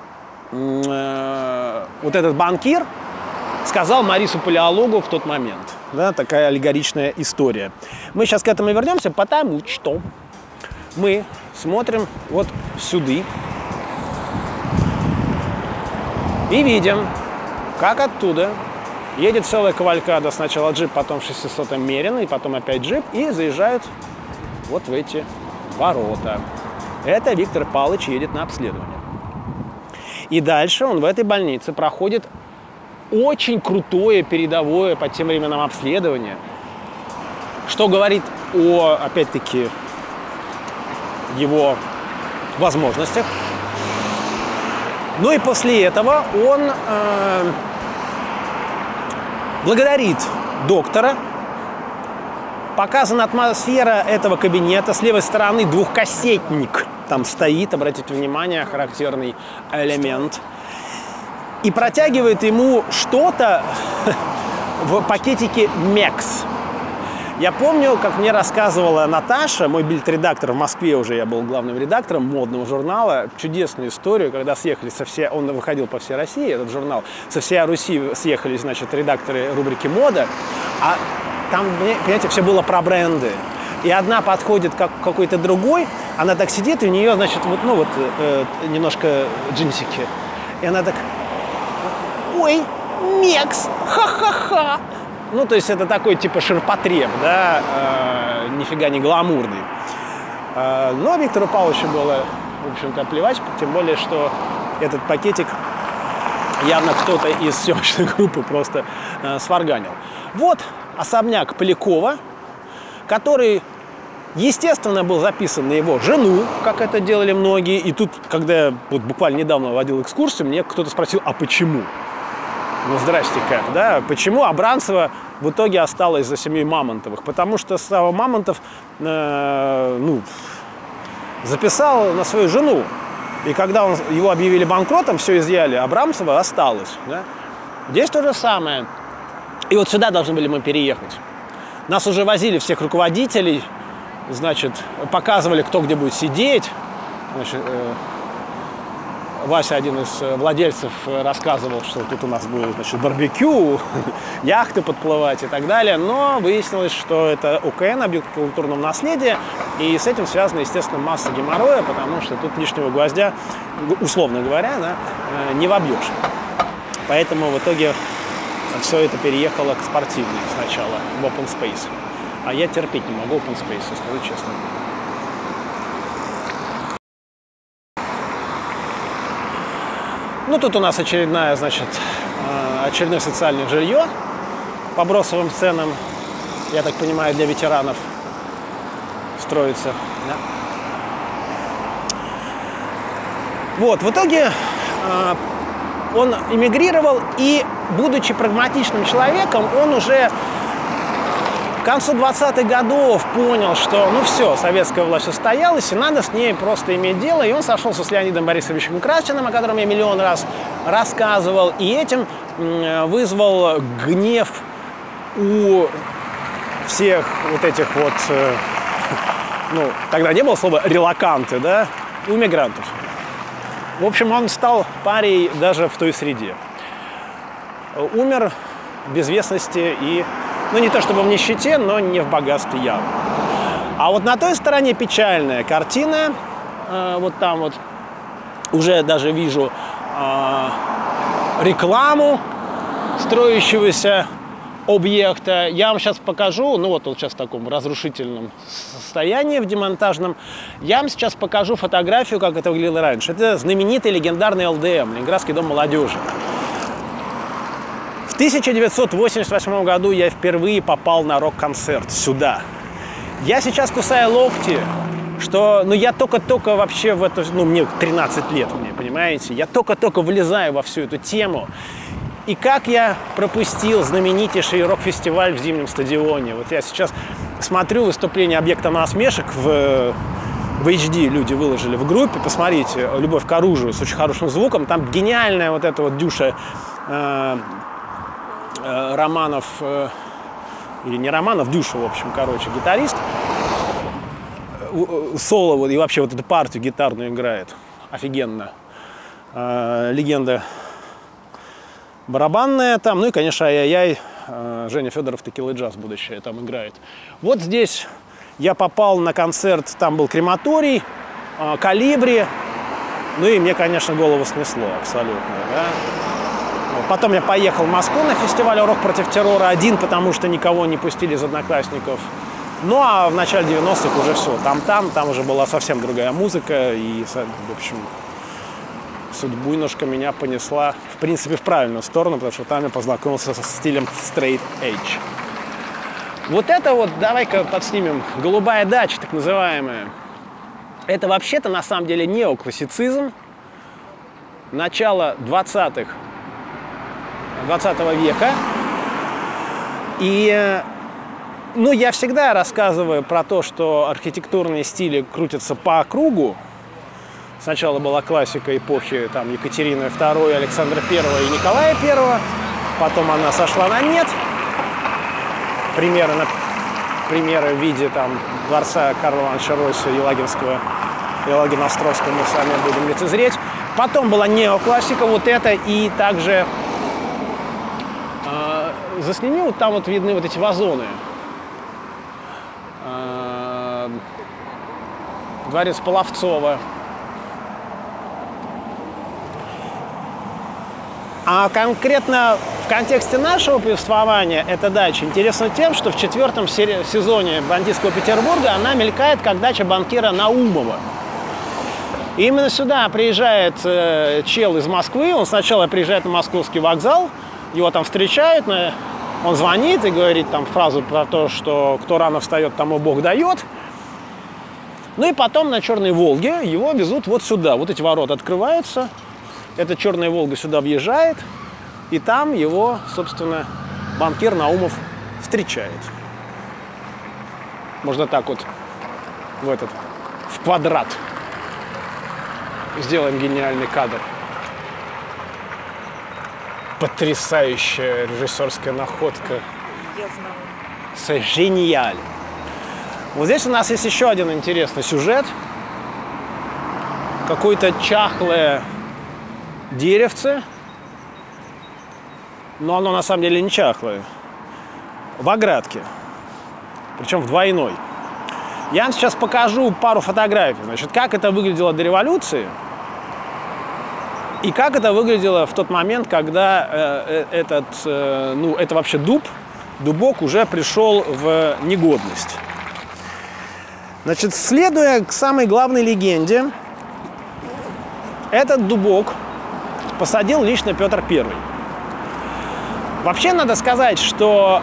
вот этот банкир сказал Марису Палеологу в тот момент. Да, такая аллегоричная история. Мы сейчас к этому вернемся, потому что мы смотрим вот сюда и видим, как оттуда едет целая кавалькада. Сначала джип, потом в 600-м Мерин, и потом опять джип, и заезжают вот в эти ворота. Это Виктор Павлович едет на обследование. И дальше он в этой больнице проходит очень крутое передовое по тем временам обследование, что говорит о, опять-таки, его возможностях. Ну и после этого он благодарит доктора. Показана атмосфера этого кабинета. С левой стороны двухкассетник там стоит, обратите внимание, характерный элемент. И протягивает ему что-то в пакетике Мекс. Я помню, как мне рассказывала Наташа, мой бильд-редактор в Москве уже, я был главным редактором модного журнала, чудесную историю, когда съехали он выходил по всей России, этот журнал, со всей Руси съехались, значит, редакторы рубрики «Мода», а там, понимаете, все было про бренды. И одна подходит к какой-то другой, она так сидит, и у нее, значит, вот, ну вот, немножко джинсики. И она так: «Ой, Мекс, ха-ха-ха». Ну, то есть это такой типа ширпотреб, да, нифига не гламурный. Но Виктору Павловичу было, в общем-то, плевать, тем более, что этот пакетик явно кто-то из съемочной группы просто сварганил. Вот особняк Полякова, который, естественно, был записан на его жену, как это делали многие. И тут, когда я вот буквально недавно водил экскурсию, мне кто-то спросил: а почему? Ну, здрасте как, да? Почему Абрамцева в итоге осталась за семьей Мамонтовых? Потому что Сава Мамонтов, записал на свою жену. И когда его объявили банкротом, все изъяли, Абрамцева осталась. Да? Здесь то же самое. И вот сюда должны были мы переехать. Нас уже возили всех руководителей, значит, показывали, кто где будет сидеть. Значит, Вася, один из владельцев, рассказывал, что тут у нас будет, значит, барбекю, яхты подплывать и так далее. Но выяснилось, что это ОКН, объект культурного наследия, и с этим связана, естественно, масса геморроя, потому что тут лишнего гвоздя, условно говоря, да, не вобьешь. Поэтому в итоге все это переехало к спортивной сначала, в open space. А я терпеть не могу open space, скажу честно. Ну, тут у нас очередное социальное жилье по бросовым ценам, я так понимаю, для ветеранов строится. Да? Вот, в итоге он эмигрировал, и, будучи прагматичным человеком, он уже к концу 20-х годов понял, что, ну все, советская власть состоялась, и надо с ней просто иметь дело. И он сошелся с Леонидом Борисовичем Красиным, о котором я миллион раз рассказывал, и этим вызвал гнев у всех вот этих вот, тогда не было слова релоканты, да, у мигрантов. В общем, он стал парией даже в той среде. Умер в безвестности и, не то чтобы в нищете, но не в богатстве явно. А вот на той стороне печальная картина. Вот там вот уже даже вижу рекламу строящегося объекта. Я вам сейчас покажу, вот сейчас в таком разрушительном состоянии, в демонтажном. Я вам сейчас покажу фотографию, как это выглядело раньше. Это знаменитый легендарный ЛДМ, Ленинградский дом молодежи. В 1988 году я впервые попал на рок-концерт сюда. Я сейчас кусаю локти, что, я только-только вообще в эту, мне 13 лет, понимаете, я только-только влезаю во всю эту тему. И как я пропустил знаменитейший рок-фестиваль в Зимнем стадионе. Вот я сейчас смотрю выступление объекта насмешек в HD, люди выложили в группе, посмотрите, «Любовь к оружию» с очень хорошим звуком, там гениальная вот эта вот Дюша Романов, или не Романов, Дюша, в общем, гитарист, соло, и вообще вот эту партию гитарную играет, офигенно. Легенда барабанная там, и, конечно, ай-яй-яй, Женя Федоров, Текила Джаз будущее там играет. Вот здесь я попал на концерт, там был крематорий, Колибри, и мне, конечно, голову снесло абсолютно, да. Потом я поехал в Москву на фестиваль «Урок против террора» один, потому что никого не пустили из одноклассников. А в начале 90-х уже все, там уже была совсем другая музыка, и, в общем, судьбуношка меня понесла, в принципе, в правильную сторону, потому что там я познакомился со стилем straight edge. Вот это вот, давай-ка подснимем, «Голубая дача», так называемая. Это вообще-то, на самом деле, неоклассицизм, начало 20 века. И, я всегда рассказываю про то, что архитектурные стили крутятся по кругу. Сначала была классика эпохи Екатерины II, Александра I и Николая I. Потом она сошла на нет. Примеры в виде дворца Карла Ивановича Ройса, Елагинского, Елагин-Островского мы с вами будем лицезреть. Потом была неоклассика, вот это, и также засними, вот там вот видны вот эти вазоны. Дворец Половцова. А конкретно в контексте нашего повествования эта дача интересна тем, что в 4-м сезоне «Бандитского Петербурга» она мелькает как дача банкира Наумова. И именно сюда приезжает чел из Москвы, он сначала приезжает на московский вокзал, его там встречают, он звонит и говорит фразу про то, что кто рано встает, тому Бог дает. И потом на Черной Волге его везут вот сюда, вот эти ворота открываются. Эта черная «Волга» сюда въезжает, И там его, собственно, банкир Наумов встречает. Можно так вот в квадрат. Сделаем гениальный кадр. Потрясающая режиссерская находка. Гениаль. Вот здесь у нас есть еще один интересный сюжет. Какое-то чахлое деревце. Но оно на самом деле не чахлое. В оградке. Причем в двойной. Я вам сейчас покажу пару фотографий. Значит, как это выглядело до революции. И как это выглядело в тот момент, когда это вообще дубок уже пришел в негодность. Значит, следуя к самой главной легенде, этот дубок посадил лично Петр I. Вообще надо сказать, что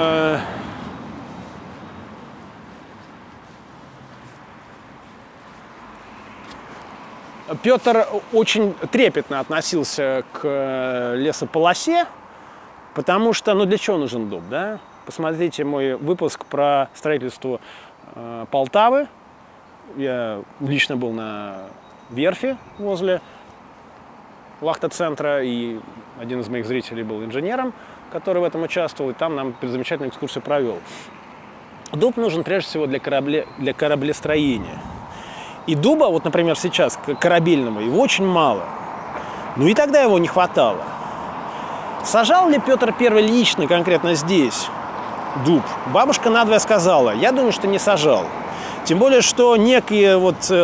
Петр очень трепетно относился к лесополосе, потому что, для чего нужен дуб, да? Посмотрите мой выпуск про строительство Полтавы. Я лично был на верфи возле Лахта-центра, и один из моих зрителей был инженером, который в этом участвовал, и там нам замечательную экскурсию провел. Дуб нужен прежде всего для кораблестроения. И дуба, вот, например, сейчас корабельного, его очень мало. Ну и тогда его не хватало. Сажал ли Петр I лично конкретно здесь дуб? Бабушка надвое сказала. Я думаю, что не сажал. Тем более, что некие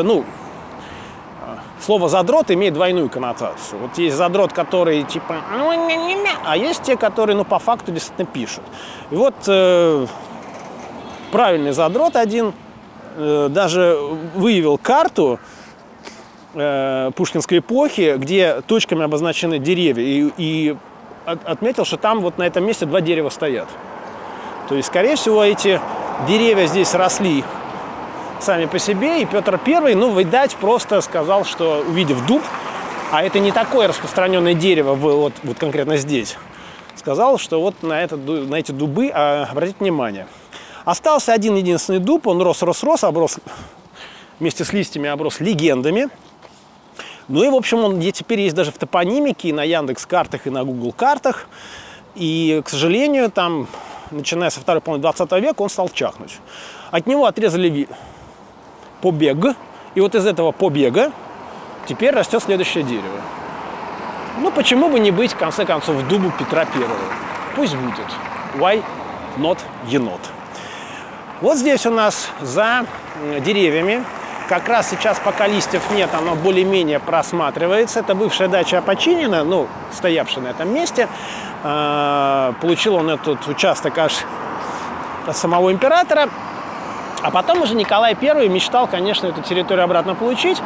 слово «задрот» имеет двойную коннотацию. Вот есть задрот, который типа а есть те, которые по факту действительно пишут. И вот правильный задрот один даже выявил карту пушкинской эпохи, где точками обозначены деревья, и отметил, что там вот на этом месте 2 дерева стоят. То есть, скорее всего, эти деревья здесь росли сами по себе, и Петр I, видать, просто сказал, что, увидев дуб, а это не такое распространенное дерево вот конкретно здесь, сказал, что вот на эти дубы обратите внимание. Остался один единственный дуб, он рос, оброс, вместе с листьями оброс легендами. Ну и, в общем, он теперь есть даже в топонимике, и на Яндекс.Картах, и на Google картах. И, к сожалению, там, начиная со второй половины 20 века, он стал чахнуть. От него отрезали побег, и вот из этого побега теперь растет следующее дерево. Почему бы не быть, в конце концов, дубу Петра I? Пусть будет. Why not енот? Вот здесь у нас за деревьями, как раз сейчас, пока листьев нет, оно более-менее просматривается. Это бывшая дача Опочинина, стоявшая на этом месте. Получил он этот участок аж от самого императора. А потом уже Николай I мечтал, конечно, эту территорию обратно получить.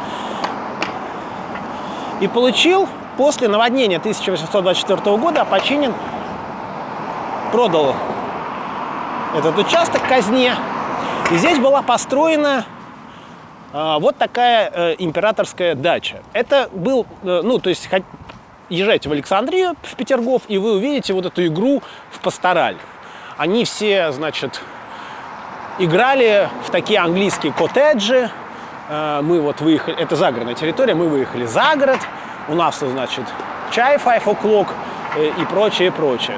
И получил после наводнения 1824 года. Опочинин продал этот участок казне. И здесь была построена вот такая императорская дача. Это был, то есть езжайте в Александрию, в Петергоф, и вы увидите вот эту игру в пастораль. Они все, значит, играли в такие английские коттеджи. Мы вот выехали, это загородная территория, мы выехали за город. У нас, значит, чай 5 o'clock и прочее, прочее.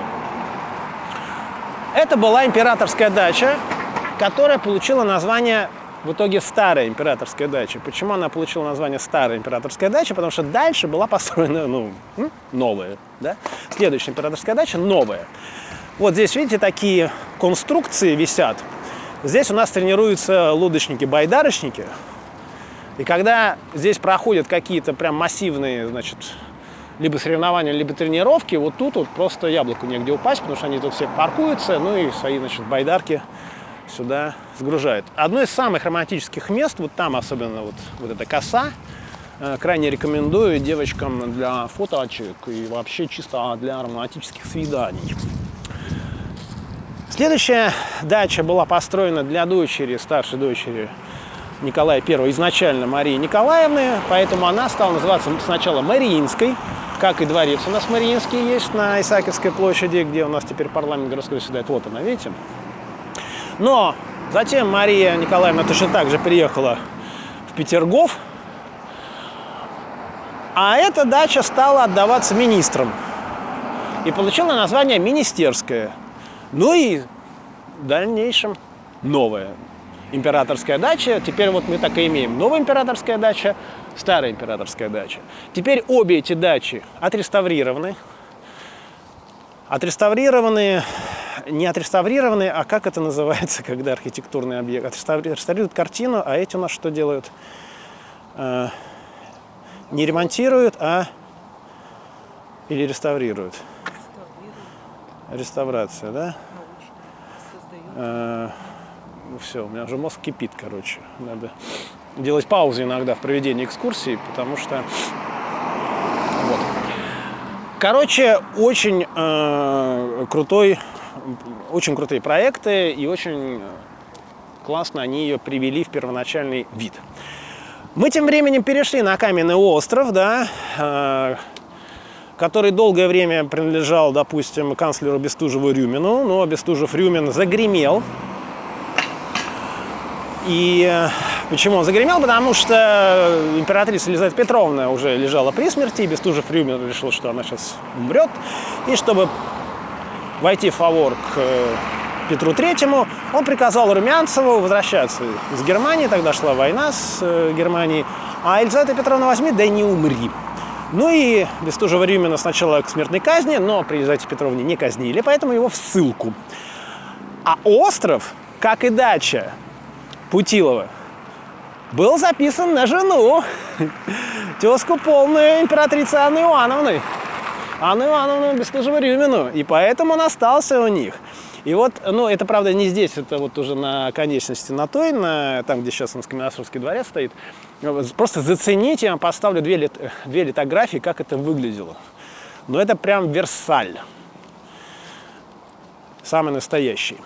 Это была императорская дача, которая получила название в итоге Старая императорская дача. Почему она получила название Старая императорская дача? Потому что дальше была построена новая. Да? Следующая императорская дача новая. Вот здесь, видите, такие конструкции висят. Здесь у нас тренируются лодочники-байдарочники. И когда здесь проходят какие-то прям массивные, значит, либо соревнования, либо тренировки, вот тут вот просто яблоку негде упасть, потому что они тут все паркуются, и свои, значит, байдарки сюда сгружают. Одно из самых романтических мест, вот там особенно вот эта коса, крайне рекомендую девочкам для фоточек и вообще чисто для романтических свиданий. Следующая дача была построена для дочери, старшей дочери Николая I, изначально Марии Николаевны, поэтому она стала называться сначала Мариинской, как и дворец у нас Мариинский есть на Исаакиевской площади, где у нас теперь парламент городской заседает. Вот она, видите? Но затем Мария Николаевна точно так же приехала в Петергоф, а эта дача стала отдаваться министрам и получила название Министерская. Ну и в дальнейшем новая императорская дача. Теперь вот мы так и имеем. Новая императорская дача, старая императорская дача. Теперь обе эти дачи отреставрированы. Отреставрированы, не отреставрированы, а как это называется, когда архитектурный объект? Отреставрируют картину, а эти у нас что делают? Не ремонтируют, или реставрируют? Реставрация, да? Все, у меня уже мозг кипит, короче. Надо делать паузы иногда в проведении экскурсий, потому что... Вот. Короче, очень крутые проекты, и очень классно они ее привели в первоначальный вид. Мы тем временем перешли на Каменный остров, да, который долгое время принадлежал, допустим, канцлеру Бестужеву-Рюмину, но Бестужев-Рюмин загремел. И почему он загремел? Потому что императрица Елизавета Петровна уже лежала при смерти, и Бестужев-Рюмин решил, что она сейчас умрет. И чтобы войти в фавор к Петру Третьему, он приказал Румянцеву возвращаться из Германии. Тогда шла война с Германией. А Елизавета Петровна, возьми, да не умри. Ну и Бестужева-Рюмина сначала к смертной казни, но при Елизавете Петровне не казнили, поэтому его в ссылку. А остров, как и дача Путилова, был записан на жену, тезку полную императрицы Анны Иоанновны. Анну Иоанновну Бестужеву-Рюмину. И поэтому он остался у них. И вот, ну, это, правда, не здесь, это вот уже на конечности, там, где сейчас у нас Каменноостровский дворец стоит. Просто зацените, я вам поставлю две литографии, как это выглядело. Но это прям Версаль. Самый настоящий.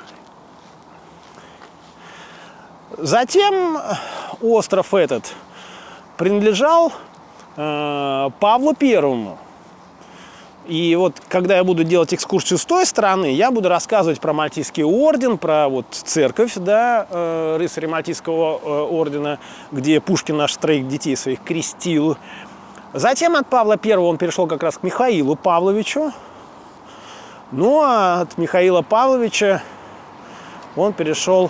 Затем остров этот принадлежал Павлу Первому. И вот, когда я буду делать экскурсию с той стороны, я буду рассказывать про Мальтийский орден, про вот церковь, да, рыцарей Мальтийского ордена, где Пушкин наших троих детей своих крестил. Затем от Павла Первого он перешел как раз к Михаилу Павловичу. Ну, а от Михаила Павловича он перешел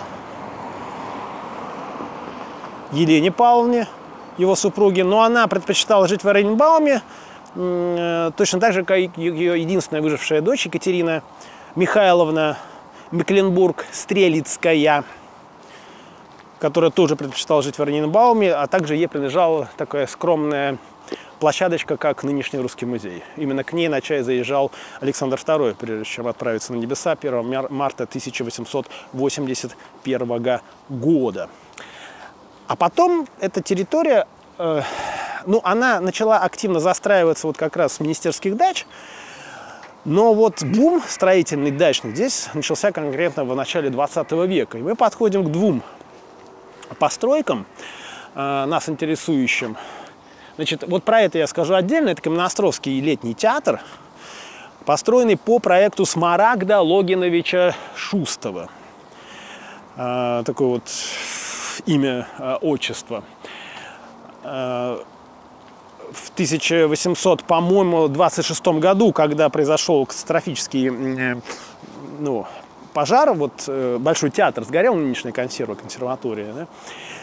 к Елене Павловне, его супруге. Но она предпочитала жить в Оренбауме, точно так же, как ее единственная выжившая дочь Екатерина Михайловна Мекленбург-Стрелицкая, которая тоже предпочитала жить в Оренбауме, а также ей принадлежала такая скромная площадочка, как нынешний Русский музей. Именно к ней на чай заезжал Александр II, прежде чем отправиться на небеса 1 марта 1881 года. А потом эта территория... Ну, она начала активно застраиваться вот как раз с министерских дач, но вот бум строительный дачный здесь начался конкретно в начале 20 века. И мы подходим к двум постройкам, нас интересующим. Значит, вот про это я скажу отдельно. Это Каменноостровский летний театр, построенный по проекту Смарагда Логиновича Шустова. Такое вот имя, отчество. В 1800, по-моему, 26 году, когда произошел катастрофический пожар, вот Большой театр сгорел, нынешняя консерватория, да?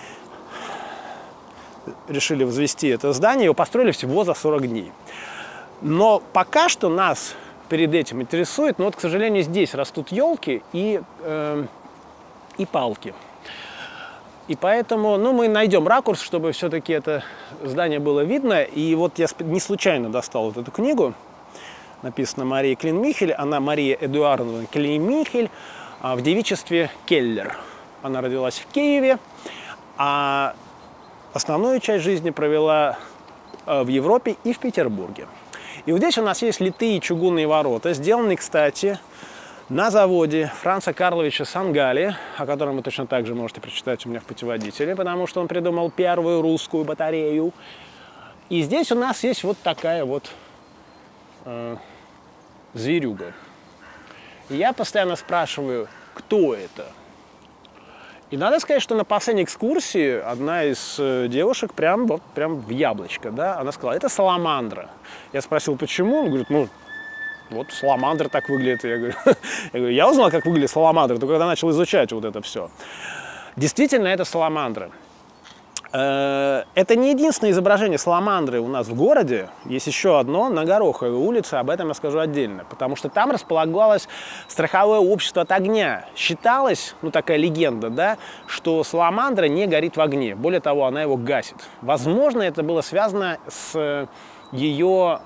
Решили возвести это здание, его построили всего за 40 дней. Но пока что нас перед этим интересует, но вот, к сожалению, здесь растут елки и палки. И поэтому, мы найдем ракурс, чтобы все-таки это здание было видно. И вот я не случайно достал вот эту книгу. Написано Мария Клейн-Михель. Она Мария Эдуардовна Клейн-Михель в девичестве Келлер. Она родилась в Киеве, а основную часть жизни провела в Европе и в Петербурге. И вот здесь у нас есть литые чугунные ворота, сделанные, кстати, на заводе Франца Карловича Сангали, о котором вы точно так же можете прочитать у меня в путеводителе, потому что он придумал первую русскую батарею. И здесь у нас есть вот такая вот зверюга. И я постоянно спрашиваю, кто это? И надо сказать, что на последней экскурсии одна из девушек прям в яблочко, да, она сказала, это саламандра. Я спросил, почему? Он говорит, ну, вот саламандра так выглядит. Я говорю, я узнал, как выглядит саламандра, только когда начал изучать вот это все. Действительно, это саламандра. Это не единственное изображение саламандры у нас в городе. Есть еще одно на Гороховой улице, об этом я скажу отдельно. Потому что там располагалось страховое общество от огня. Считалось, ну такая легенда, да, что саламандра не горит в огне. Более того, она его гасит. Возможно, это было связано с ее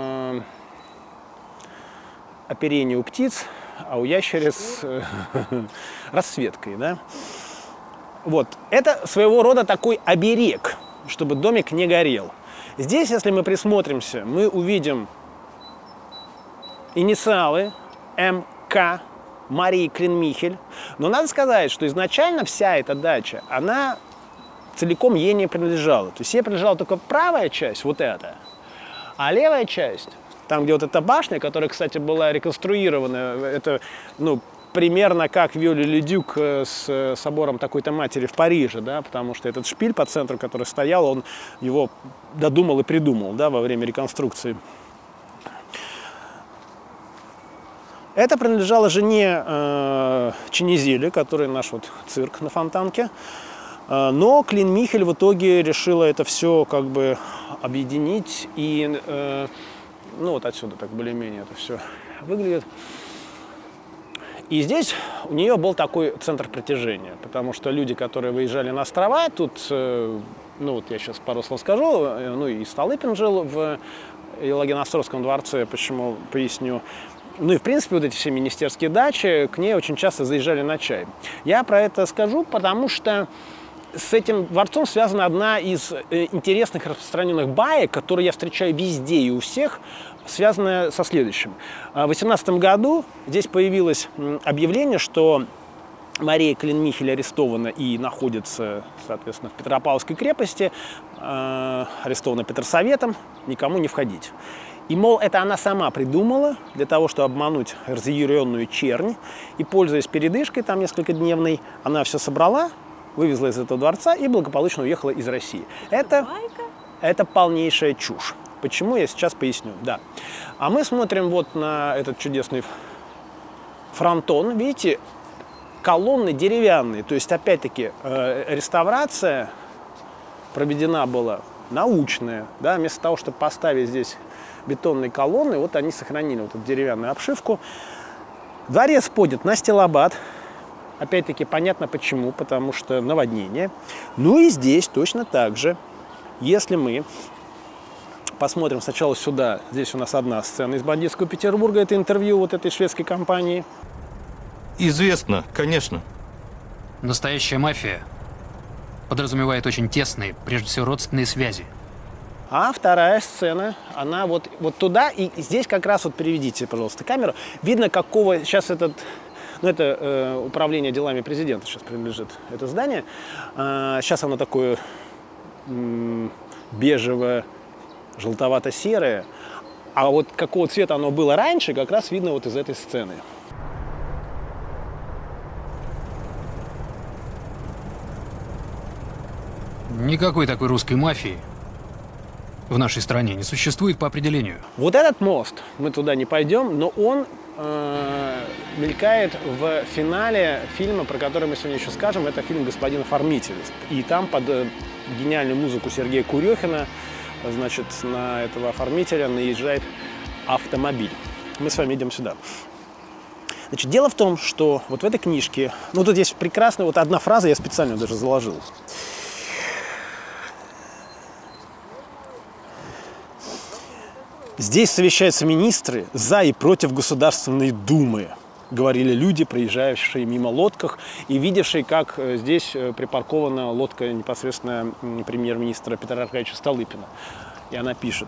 оперением у птиц, а у ящериц расцветкой, да. Вот, это своего рода такой оберег, чтобы домик не горел. Здесь, если мы присмотримся, мы увидим инициалы МК Марии Клинмихель. Но надо сказать, что изначально вся эта дача, она целиком ей не принадлежала. То есть ей принадлежала только правая часть, вот эта, а левая часть, там, где вот эта башня, которая, кстати, была реконструирована, это, ну, примерно как Виолли-le-Duc с собором такой-то матери в Париже, да, потому что этот шпиль по центру, который стоял, он его додумал и придумал, да, во время реконструкции. Это принадлежало жене Ченезели, который наш вот цирк на Фонтанке. Но Клинмихель в итоге решила это все как бы объединить и, ну вот отсюда так более-менее это все выглядит. И здесь у нее был такой центр притяжения, потому что люди, которые выезжали на острова, тут, ну вот я сейчас пару слов скажу, ну и Столыпин жил в Елагино-Острогском дворце, почему, поясню. Ну и в принципе вот эти все министерские дачи, к ней очень часто заезжали на чай. Я про это скажу, потому что с этим дворцом связана одна из интересных распространенных баек, которые я встречаю везде и у всех, связанная со следующим. В 18 году здесь появилось объявление, что Мария Клинмихель арестована и находится, соответственно, в Петропавловской крепости, арестована Петросоветом, никому не входить. И, мол, это она сама придумала для того, чтобы обмануть разъяренную чернь. И, пользуясь передышкой, там несколькодневной, она все собрала, вывезла из этого дворца и благополучно уехала из России. Это полнейшая чушь. Почему, я сейчас поясню. Да. А мы смотрим вот на этот чудесный фронтон. Видите, колонны деревянные. То есть, опять-таки, реставрация проведена была научная. Да? Вместо того, чтобы поставить здесь бетонные колонны, вот они сохранили вот эту деревянную обшивку. Дворец поднят на стилобат. Опять-таки, понятно почему. Потому что наводнение. Ну и здесь точно так же. Если мы посмотрим сначала сюда. Здесь у нас одна сцена из бандитского Петербурга. Это интервью вот этой шведской компании. Известно, конечно. Настоящая мафия подразумевает очень тесные, прежде всего, родственные связи. А вторая сцена, она вот туда. И здесь как раз вот переведите, пожалуйста, камеру. Видно, какого сейчас этот... Ну, это управление делами президента сейчас принадлежит, это здание. Сейчас оно такое бежевое, желтовато-серое, а вот какого цвета оно было раньше, как раз видно вот из этой сцены. Никакой такой русской мафии в нашей стране не существует по определению. Вот этот мост, мы туда не пойдем, но он мелькает в финале фильма, про который мы сегодня еще скажем. Это фильм «Господин оформитель». И там под гениальную музыку Сергея Курехина, значит, на этого оформителя наезжает автомобиль. Мы с вами идем сюда. Значит, дело в том, что вот в этой книжке, ну, тут есть прекрасная вот одна фраза, я специально даже заложил. Здесь совещаются министры за и против Государственной Думы, говорили люди, проезжающие мимо лодках и видевшие, как здесь припаркована лодка непосредственно премьер-министра Петра Аркадьевича Столыпина. И она пишет: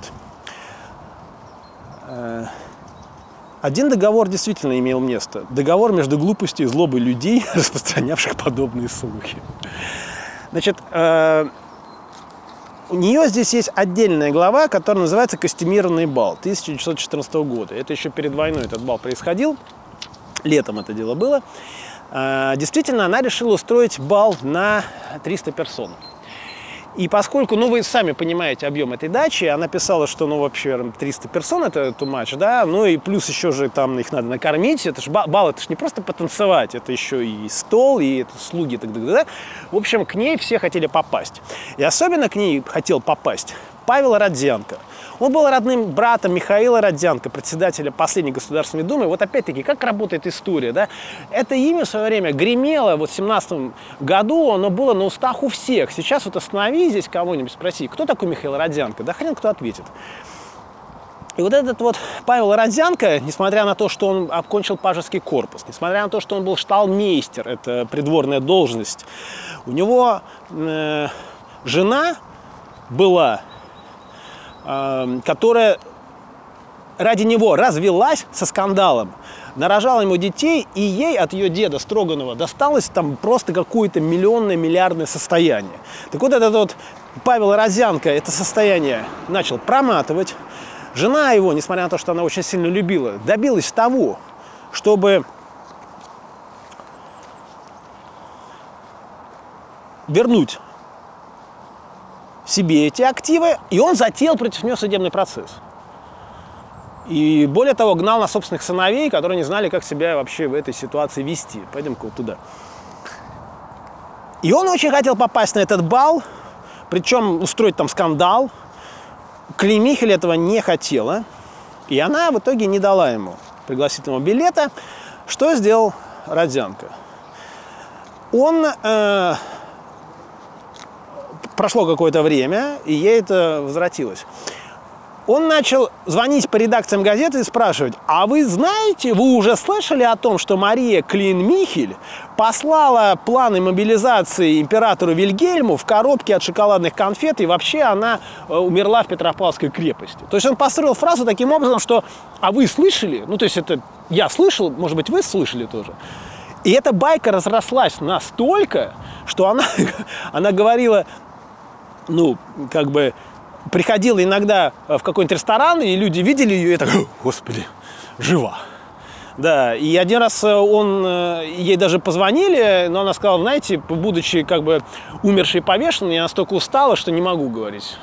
один договор действительно имел место. Договор между глупостью и злобой людей, распространявших подобные слухи. Значит, у нее здесь есть отдельная глава, которая называется «Костюмированный бал» 1914 года. Это еще перед войной этот бал происходил, летом это дело было. Действительно, она решила устроить бал на 300 персон. И поскольку, ну, вы сами понимаете объем этой дачи, она писала, что, ну, вообще 300 персон – это too much, да, ну, и плюс еще же там их надо накормить, это же бал, это же не просто потанцевать, это еще и стол, и это слуги, так. В общем, к ней все хотели попасть. И особенно к ней хотел попасть Павел Родзянко. Он был родным братом Михаила Родзянко, председателя последней Государственной Думы. Вот опять-таки, как работает история, да? Это имя в свое время гремело, вот в 17 году оно было на устах у всех. Сейчас вот останови здесь кого-нибудь, спроси, кто такой Михаил Родзянко? Да хрен кто ответит. И вот этот вот Павел Родзянко, несмотря на то, что он окончил пажеский корпус, несмотря на то, что он был шталмейстер, это придворная должность, у него жена была, которая ради него развелась со скандалом, нарожала ему детей, и ей от ее деда Строганова досталось там просто какое-то миллиардное состояние. Так вот этот вот Павел Родзянко это состояние начал проматывать. Жена его, несмотря на то, что она очень сильно любила, добилась того, чтобы вернуть себе эти активы, и он затеял против нее судебный процесс. И более того, гнал на собственных сыновей, которые не знали, как себя вообще в этой ситуации вести. Пойдем-ка вот туда. И он очень хотел попасть на этот бал, причем устроить там скандал. Клеймихель этого не хотела, и она в итоге не дала ему пригласительного билета. Что сделал Родзянко? Он... Прошло какое-то время, и ей это возвратилось. Он начал звонить по редакциям газеты и спрашивать: а вы знаете, вы уже слышали о том, что Мария Клеймихель послала планы мобилизации императору Вильгельму в коробке от шоколадных конфет, и вообще она умерла в Петропавловской крепости? То есть он построил фразу таким образом, что «а вы слышали?» Ну, то есть это я слышал, может быть, вы слышали тоже. И эта байка разрослась настолько, что она говорила... Ну, как бы, приходила иногда в какой-нибудь ресторан, и люди видели ее, и так, господи, жива. Да, и один раз ей даже позвонили, но она сказала, знаете, будучи как бы умершей и повешенной, я настолько устала, что не могу говорить.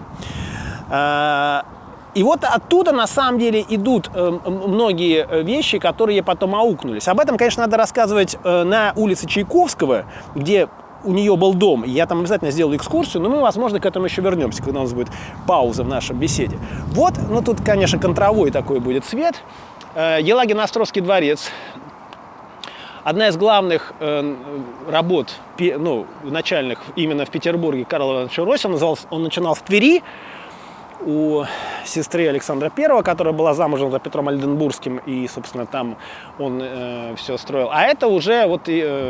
Да. И вот оттуда, на самом деле, идут многие вещи, которые ей потом аукнулись. Об этом, конечно, надо рассказывать на улице Чайковского, где... У нее был дом, и я там обязательно сделаю экскурсию, но мы, возможно, к этому еще вернемся, когда у нас будет пауза в нашем беседе. Вот, ну тут, конечно, контровой такой будет цвет. Елагино-Островский дворец. Одна из главных работ, ну, начальных именно в Петербурге Карла Ивановича Ройса, он начинал в Твери у сестры Александра I, которая была замужем за Петром Ольденбургским, и, собственно, там он все строил. А это уже вот...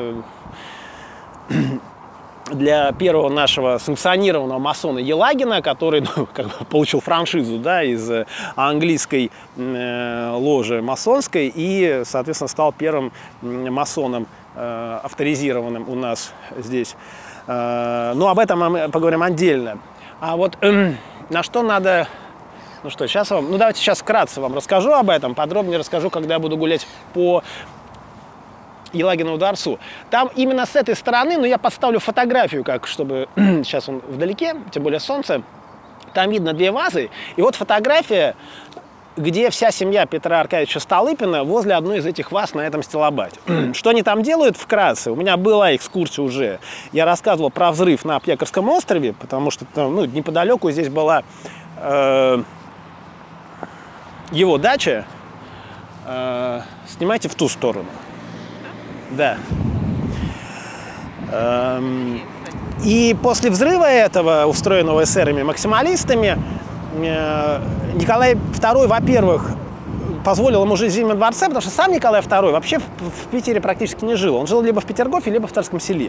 для первого нашего санкционированного масона Елагина, который как бы получил франшизу, да, из английской ложи масонской и, соответственно, стал первым масоном авторизированным у нас здесь. Но об этом мы поговорим отдельно. А вот на что надо... Ну что, сейчас вам... Ну давайте сейчас вкратце вам расскажу об этом, подробнее расскажу, когда я буду гулять по Елагинову дворцу. Там именно с этой стороны, но я подставлю фотографию, как чтобы сейчас он вдалеке, тем более солнце. Там видно две вазы. И вот фотография, где вся семья Петра Аркадьевича Столыпина возле одной из этих ваз на этом стеллабате. Что они там делают вкратце? У меня была экскурсия уже. Я рассказывал про взрыв на Аптекарском острове, потому что там, ну, неподалеку здесь была его дача. Снимайте в ту сторону. Да. И после взрыва этого, устроенного эсерами-максималистами, Николай II, во-первых, позволил ему жить в Зимнем дворце, потому что сам Николай II вообще в Питере практически не жил. Он жил либо в Петергофе, либо в Царском Селе.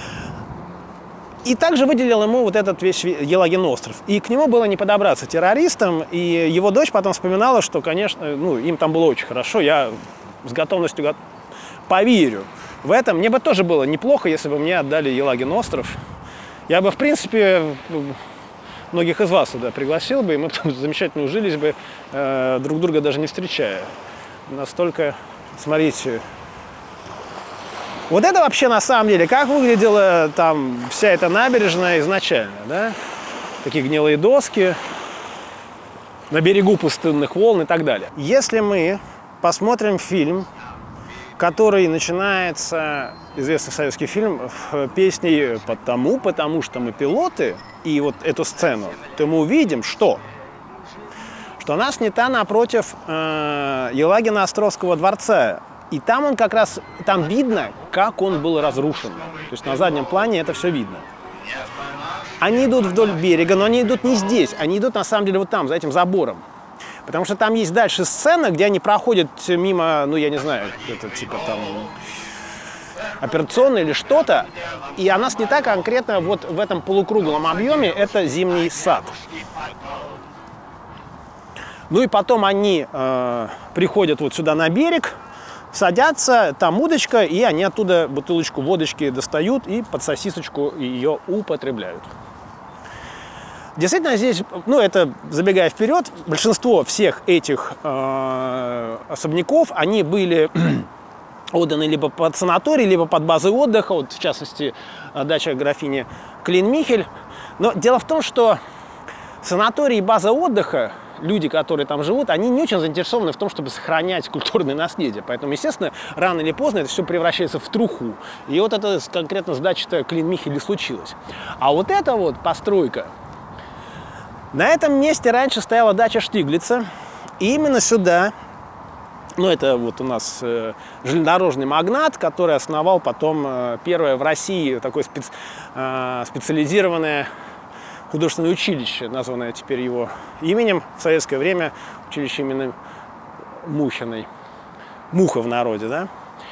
И также выделил ему вот этот весь Елагин остров. И к нему было не подобраться террористам. И его дочь потом вспоминала, что, конечно, ну, им там было очень хорошо. Я с готовностью поверю в этом. Мне бы тоже было неплохо, если бы мне отдали Елагин остров. Я бы, в принципе, многих из вас сюда пригласил бы, и мы там замечательно ужились бы, друг друга даже не встречая. Настолько, смотрите, вот это вообще на самом деле, как выглядела там вся эта набережная изначально, да? Такие гнилые доски на берегу пустынных волн и так далее. Если мы посмотрим фильм, который начинается, известный советский фильм, песней «Потому что мы пилоты», и вот эту сцену, то мы увидим, что она снята напротив Елагино-Островского дворца. И там он как раз, там видно, как он был разрушен. То есть на заднем плане это все видно. Они идут вдоль берега, но они идут не здесь, они идут на самом деле вот там, за этим забором. Потому что там есть дальше сцена, где они проходят мимо, ну я не знаю, это типа там операционная или что-то, и она снята конкретно вот в этом полукруглом объеме, это Зимний сад. Ну и потом они приходят вот сюда на берег, садятся, там удочка, и они оттуда бутылочку водочки достают и под сосисочку ее употребляют. Действительно, здесь, ну это забегая вперед, большинство всех этих особняков, они были отданы либо под санаторий, либо под базы отдыха, вот в частности дача графини Клин-Михель. Но дело в том, что санаторий и база отдыха, люди, которые там живут, они не очень заинтересованы в том, чтобы сохранять культурное наследие. Поэтому, естественно, рано или поздно это все превращается в труху. И вот это конкретно с дачей-то Клин-Михель случилось. А вот эта вот постройка, на этом месте раньше стояла дача Штиглица. И именно сюда, ну это вот у нас железнодорожный магнат, который основал потом первое в России такое специализированное художественное училище, названное теперь его именем, в советское время училище имени Мухиной. Муха в народе, да?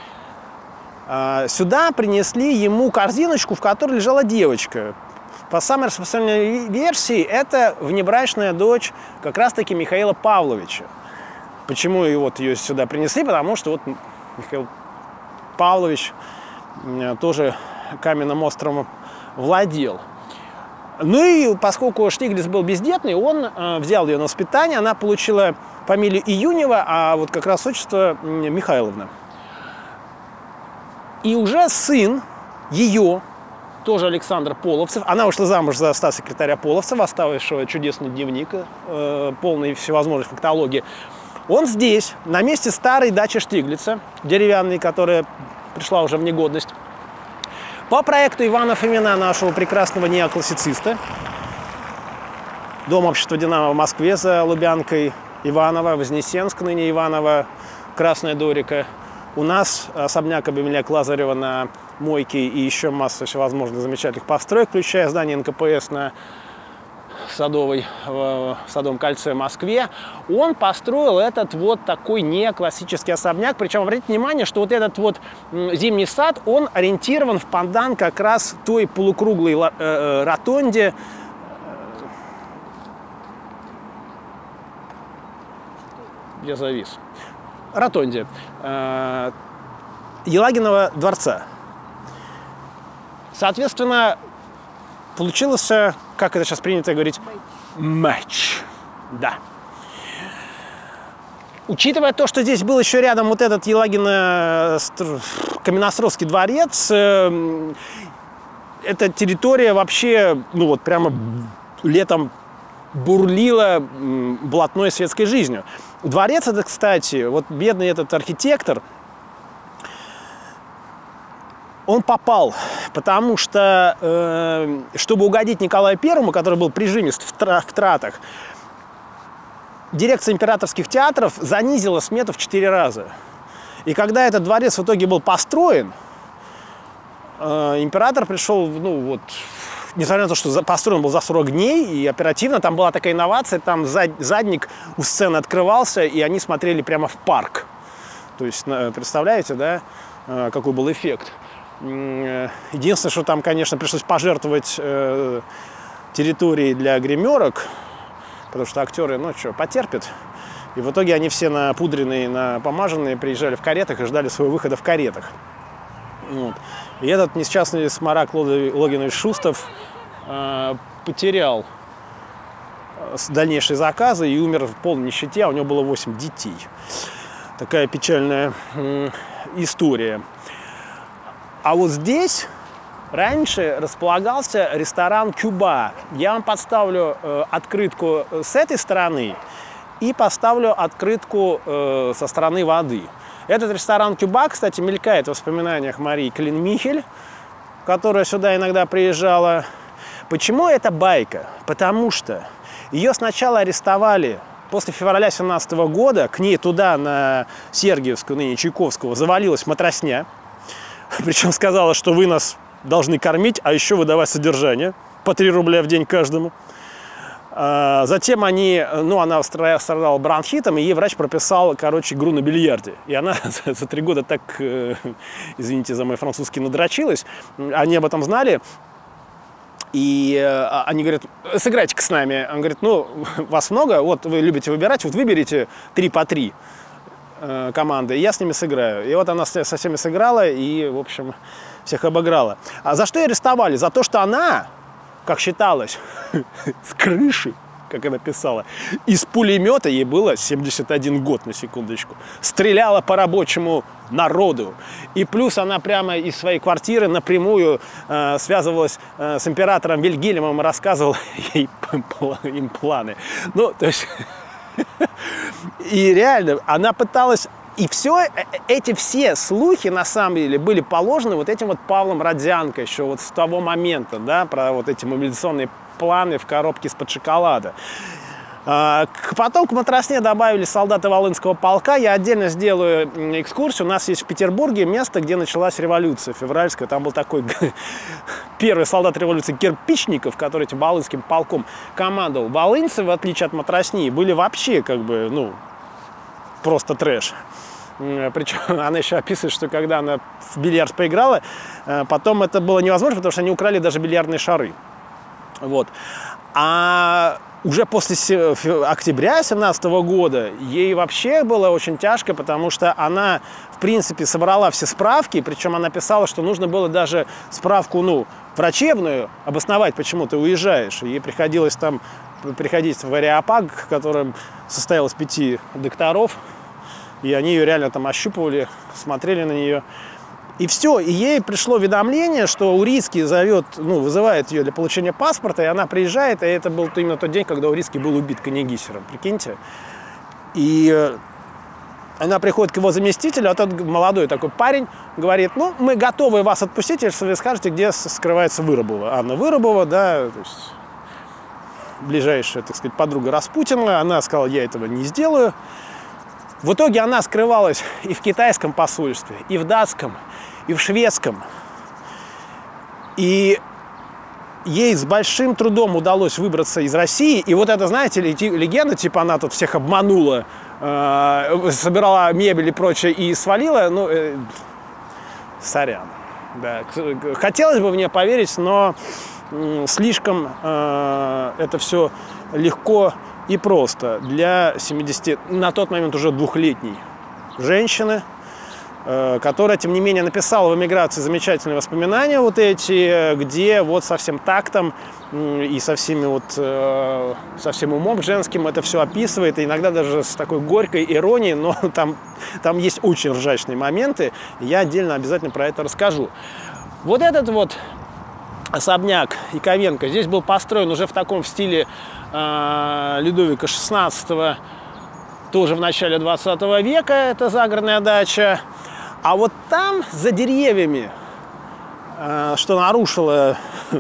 Сюда принесли ему корзиночку, в которой лежала девочка. По самой распространенной версии, это внебрачная дочь как раз-таки Михаила Павловича. Почему и вот ее сюда принесли? Потому что вот Михаил Павлович тоже каменным островом владел. Ну и поскольку Штиглиц был бездетный, он взял ее на воспитание, она получила фамилию Июнева, а вот как раз отчество Михайловна. И уже сын ее, тоже Александр Половцев, она вышла замуж за статс-секретаря Половцева, оставившего чудесный дневник, полный всевозможной фактологии. Он здесь, на месте старой дачи Штиглица, деревянной, которая пришла уже в негодность, по проекту Ивана Фомина, нашего прекрасного неоклассициста, Дом общества «Динамо» в Москве за Лубянкой, Иваново, Вознесенск, ныне Иваново, Красная Дорика. У нас особняк Абимелека Лазарева на Мойке и еще масса всевозможных замечательных построек, включая здание НКПС на Садовом кольце в Москве. Он построил этот вот такой неоклассический особняк. Причем обратите внимание, что вот этот вот Зимний сад, он ориентирован в пандан как раз той полукруглой ротонде. Я завис. Ротонде Елагиного дворца. Соответственно, получился, как это сейчас принято говорить, матч. Да. Учитывая то, что здесь был еще рядом вот этот Елагино-Каменноостровский дворец, эта территория вообще, ну вот прямо летом бурлила блатной светской жизнью. Дворец это, кстати, вот бедный этот архитектор, он попал, потому что, чтобы угодить Николаю Первому, который был прижимист в тратах, дирекция императорских театров занизила смету в 4 раза. И когда этот дворец в итоге был построен, император пришел, ну вот, несмотря на то, что построен был за 40 дней, и оперативно, там была такая инновация, там задник у сцены открывался, и они смотрели прямо в парк. То есть, представляете, да, какой был эффект. Единственное, что там, конечно, пришлось пожертвовать территорией для гримерок, потому что актеры, ну что, потерпят. И в итоге они все напудренные, напомаженные приезжали в каретах и ждали своего выхода в каретах. Вот. И этот несчастный Смарагд Логинович Шустов потерял дальнейшие заказы и умер в полной нищете, а у него было 8 детей. Такая печальная история. А вот здесь раньше располагался ресторан «Кюба». Я вам подставлю открытку с этой стороны и поставлю открытку со стороны воды. Этот ресторан «Кюба», кстати, мелькает в воспоминаниях Марии Клинмихель, которая сюда иногда приезжала. Почему это байка? Потому что ее сначала арестовали после февраля 2017 года. К ней туда, на Сергиевскую, ныне Чайковского, завалилась матросня. Причем сказала, что вы нас должны кормить, а еще выдавать содержание по 3 рубля в день каждому. Затем она страдала бронхитом, и ей врач прописал, игру на бильярде. И она за 3 года так, извините за мой французский, надрочилась. Они об этом знали. И они говорят: сыграйте-ка с нами. Он говорит: ну, вас много, вот вы любите выбирать, вот выберите 3 по 3 команды, и я с ними сыграю. И вот она со всеми сыграла и, в общем, всех обыграла. А за что ее арестовали? За то, что она, как считалось, с крыши, как она писала, из пулемета, ей было 71 год, на секундочку, стреляла по рабочему народу. И плюс она прямо из своей квартиры напрямую связывалась с императором Вильгельмом и рассказывала им планы. Ну, то есть... И реально, она пыталась... И эти все слухи, на самом деле, были положены вот этим вот Павлом Родзянко еще вот с того момента, да, про вот эти мобилизационные планы в коробке из-под шоколада. Потом к матросне добавили солдаты Волынского полка. Я отдельно сделаю экскурсию. У нас есть в Петербурге место, где началась революция февральская. Там был такой первый солдат революции Кирпичников, который этим Волынским полком командовал. Волынцы, в отличие от матросни, были вообще просто трэш. Причем она еще описывает, что когда она в бильярд поиграла, потом это было невозможно, потому что они украли даже бильярдные шары. Вот. А уже после октября 2017 года ей вообще было очень тяжко, потому что она, в принципе, собрала все справки, причем она писала, что нужно было даже справку, врачебную обосновать, почему ты уезжаешь. Ей приходилось приходить в Ареопаг, в котором состоял из 5 докторов, и они ее реально там ощупывали, смотрели на нее. И все, и ей пришло уведомление, что Урицкий вызывает ее для получения паспорта, и она приезжает, и это был именно тот день, когда Урицкий был убит Канегисером, прикиньте. И она приходит к его заместителю, а тот молодой такой парень говорит: мы готовы вас отпустить, если вы скажете, где скрывается Выробова. Анна Выробова, да, то есть ближайшая, так сказать, подруга Распутина. Она сказала: я этого не сделаю. В итоге она скрывалась и в китайском посольстве, и в датском, и в шведском. И ей с большим трудом удалось выбраться из России. И вот это, знаете, легенда, типа она тут всех обманула, собирала мебель и прочее и свалила. Сорян. Да. Хотелось бы в нее поверить, но слишком это все легко и просто для 70, на тот момент уже 2-летней женщины, которая, тем не менее, написала в эмиграции замечательные воспоминания вот эти, где вот со всем тактом и со всем умом женским это все описывает, и иногда даже с такой горькой иронией, но там есть очень ржачные моменты, и я отдельно обязательно про это расскажу. Вот этот вот особняк Яковенко здесь был построен уже в таком стиле Людовика XVI, тоже в начале 20 века, это загородная дача. А вот там, за деревьями, что нарушило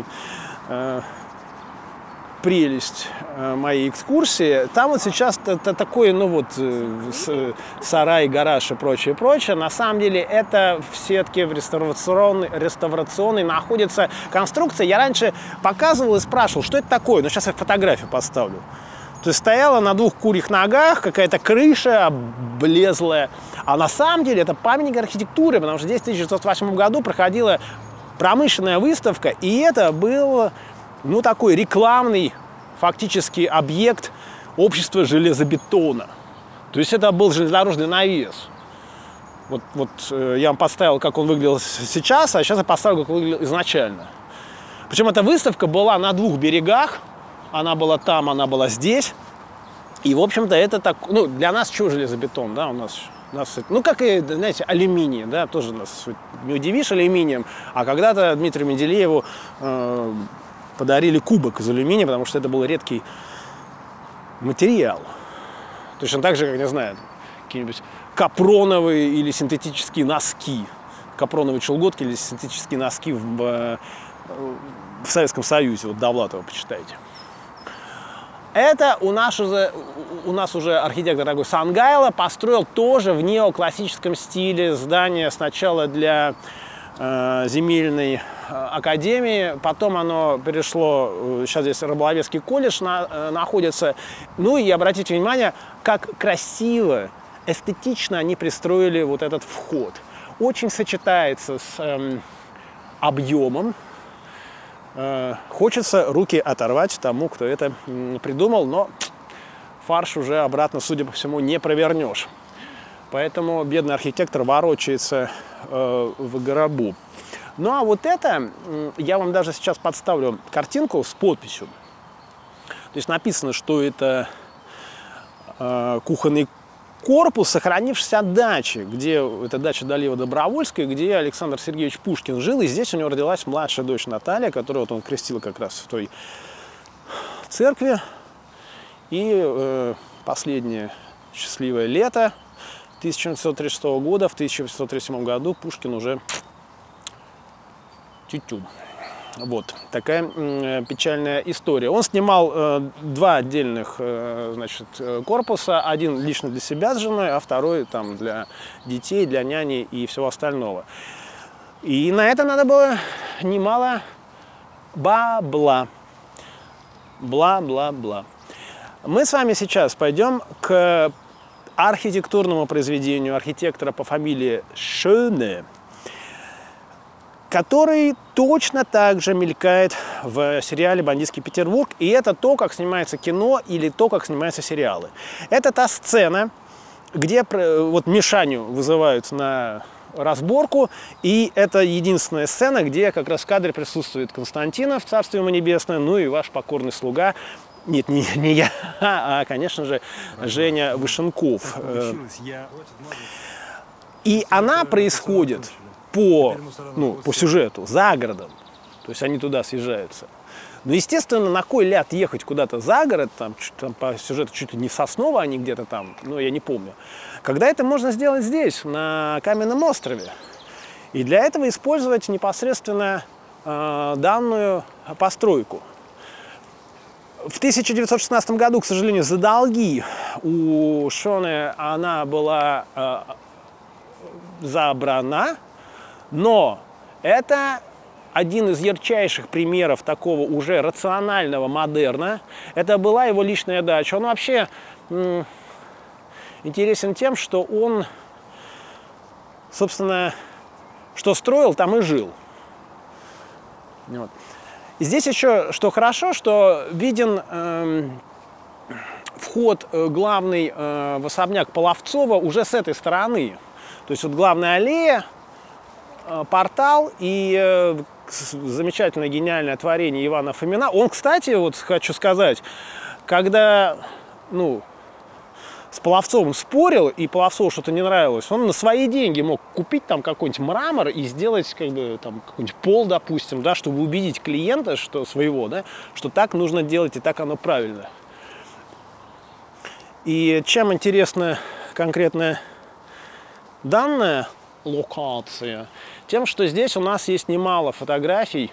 прелесть моей экскурсии, там вот сейчас такой, сарай, гараж и прочее. На самом деле это в сетке в реставрационной находится конструкция. Я раньше показывал и спрашивал, что это такое, но сейчас я фотографию поставлю. То есть стояла на 2 курьих ногах какая-то крыша облезлая. А на самом деле это памятник архитектуры, потому что здесь в 1908 году проходила промышленная выставка, и это был такой рекламный фактически объект общества железобетона. То есть это был железнодорожный навес. Вот я вам поставил, как он выглядел сейчас, а сейчас я поставил, как он выглядел изначально. Причем эта выставка была на 2 берегах она была там, она была здесь. И, в общем-то, это так, ну, для нас что железобетон, да, у нас, ну, как и, знаете, алюминий, да, тоже нас не удивишь алюминием. А когда-то Дмитрию Менделееву подарили кубок из алюминия, потому что это был редкий материал. Точно так же, как, не знаю, какие-нибудь капроновые или синтетические носки. Капроновые чулготки или синтетические носки в Советском Союзе. Вот Довлатова почитайте. Это у нас уже архитектор такой Сангайло построил тоже в неоклассическом стиле здание сначала для земельной академии, потом оно перешло, сейчас здесь Рыболовецкий колледж находится. Ну и обратите внимание, как красиво, эстетично они пристроили вот этот вход. Очень сочетается с объемом. Хочется руки оторвать тому, кто это придумал, но фарш уже обратно, судя по всему, не провернешь. Поэтому бедный архитектор ворочается в гробу. Ну а вот это, я вам даже сейчас подставлю картинку с подписью. То есть написано, что это кухонный корпус, сохранившийся от дачи, где это дача Далиева-Добровольской, где Александр Сергеевич Пушкин жил, и здесь у него родилась младшая дочь Наталья, которую вот он крестил как раз в той церкви. И последнее счастливое лето 1936 года, в 1937 году Пушкин уже тю-тю. Вот такая печальная история. Он снимал два отдельных, значит, корпуса. Один лично для себя с женой, а второй там для детей, для няни и всего остального. И на это надо было немало бабла. Бла-бла-бла. Мы с вами сейчас пойдем к архитектурному произведению архитектора по фамилии Шёне, который точно так же мелькает в сериале «Бандитский Петербург». И это то, как снимается кино или то, как снимаются сериалы. Это та сцена, где вот Мишаню вызывают на разборку. И это единственная сцена, где как раз в кадре присутствует Константинов, царствие ему небесное, ну и ваш покорный слуга. Нет, не я, а, конечно же, Женя Вышенков. И она происходит по сюжету, за городом. То есть они туда съезжаются. Но, естественно, на кой ляд ехать куда-то за город, там по сюжету чуть ли не в Сосново, они где-то там, но я не помню. Когда это можно сделать здесь, на Каменном острове. И для этого использовать непосредственно данную постройку. В 1916 году, к сожалению, за долги у Шоне она была забрана. Но это один из ярчайших примеров такого уже рационального модерна. Это была его личная дача. Он вообще интересен тем, что он, собственно, что строил, там и жил. Вот. И здесь еще, что хорошо, что виден вход главный в особняк Половцова уже с этой стороны. То есть вот главная аллея, портал и замечательное гениальное творение Ивана Фомина. Он, кстати, вот хочу сказать, когда, с Половцовым спорил, и Половцову что-то не нравилось, он на свои деньги мог купить там какой-нибудь мрамор и сделать там какой-нибудь пол, допустим, да, чтобы убедить клиента, что своего, да, что так нужно делать и так оно правильно. И чем интересна конкретно данная локация? Тем, что здесь у нас есть немало фотографий,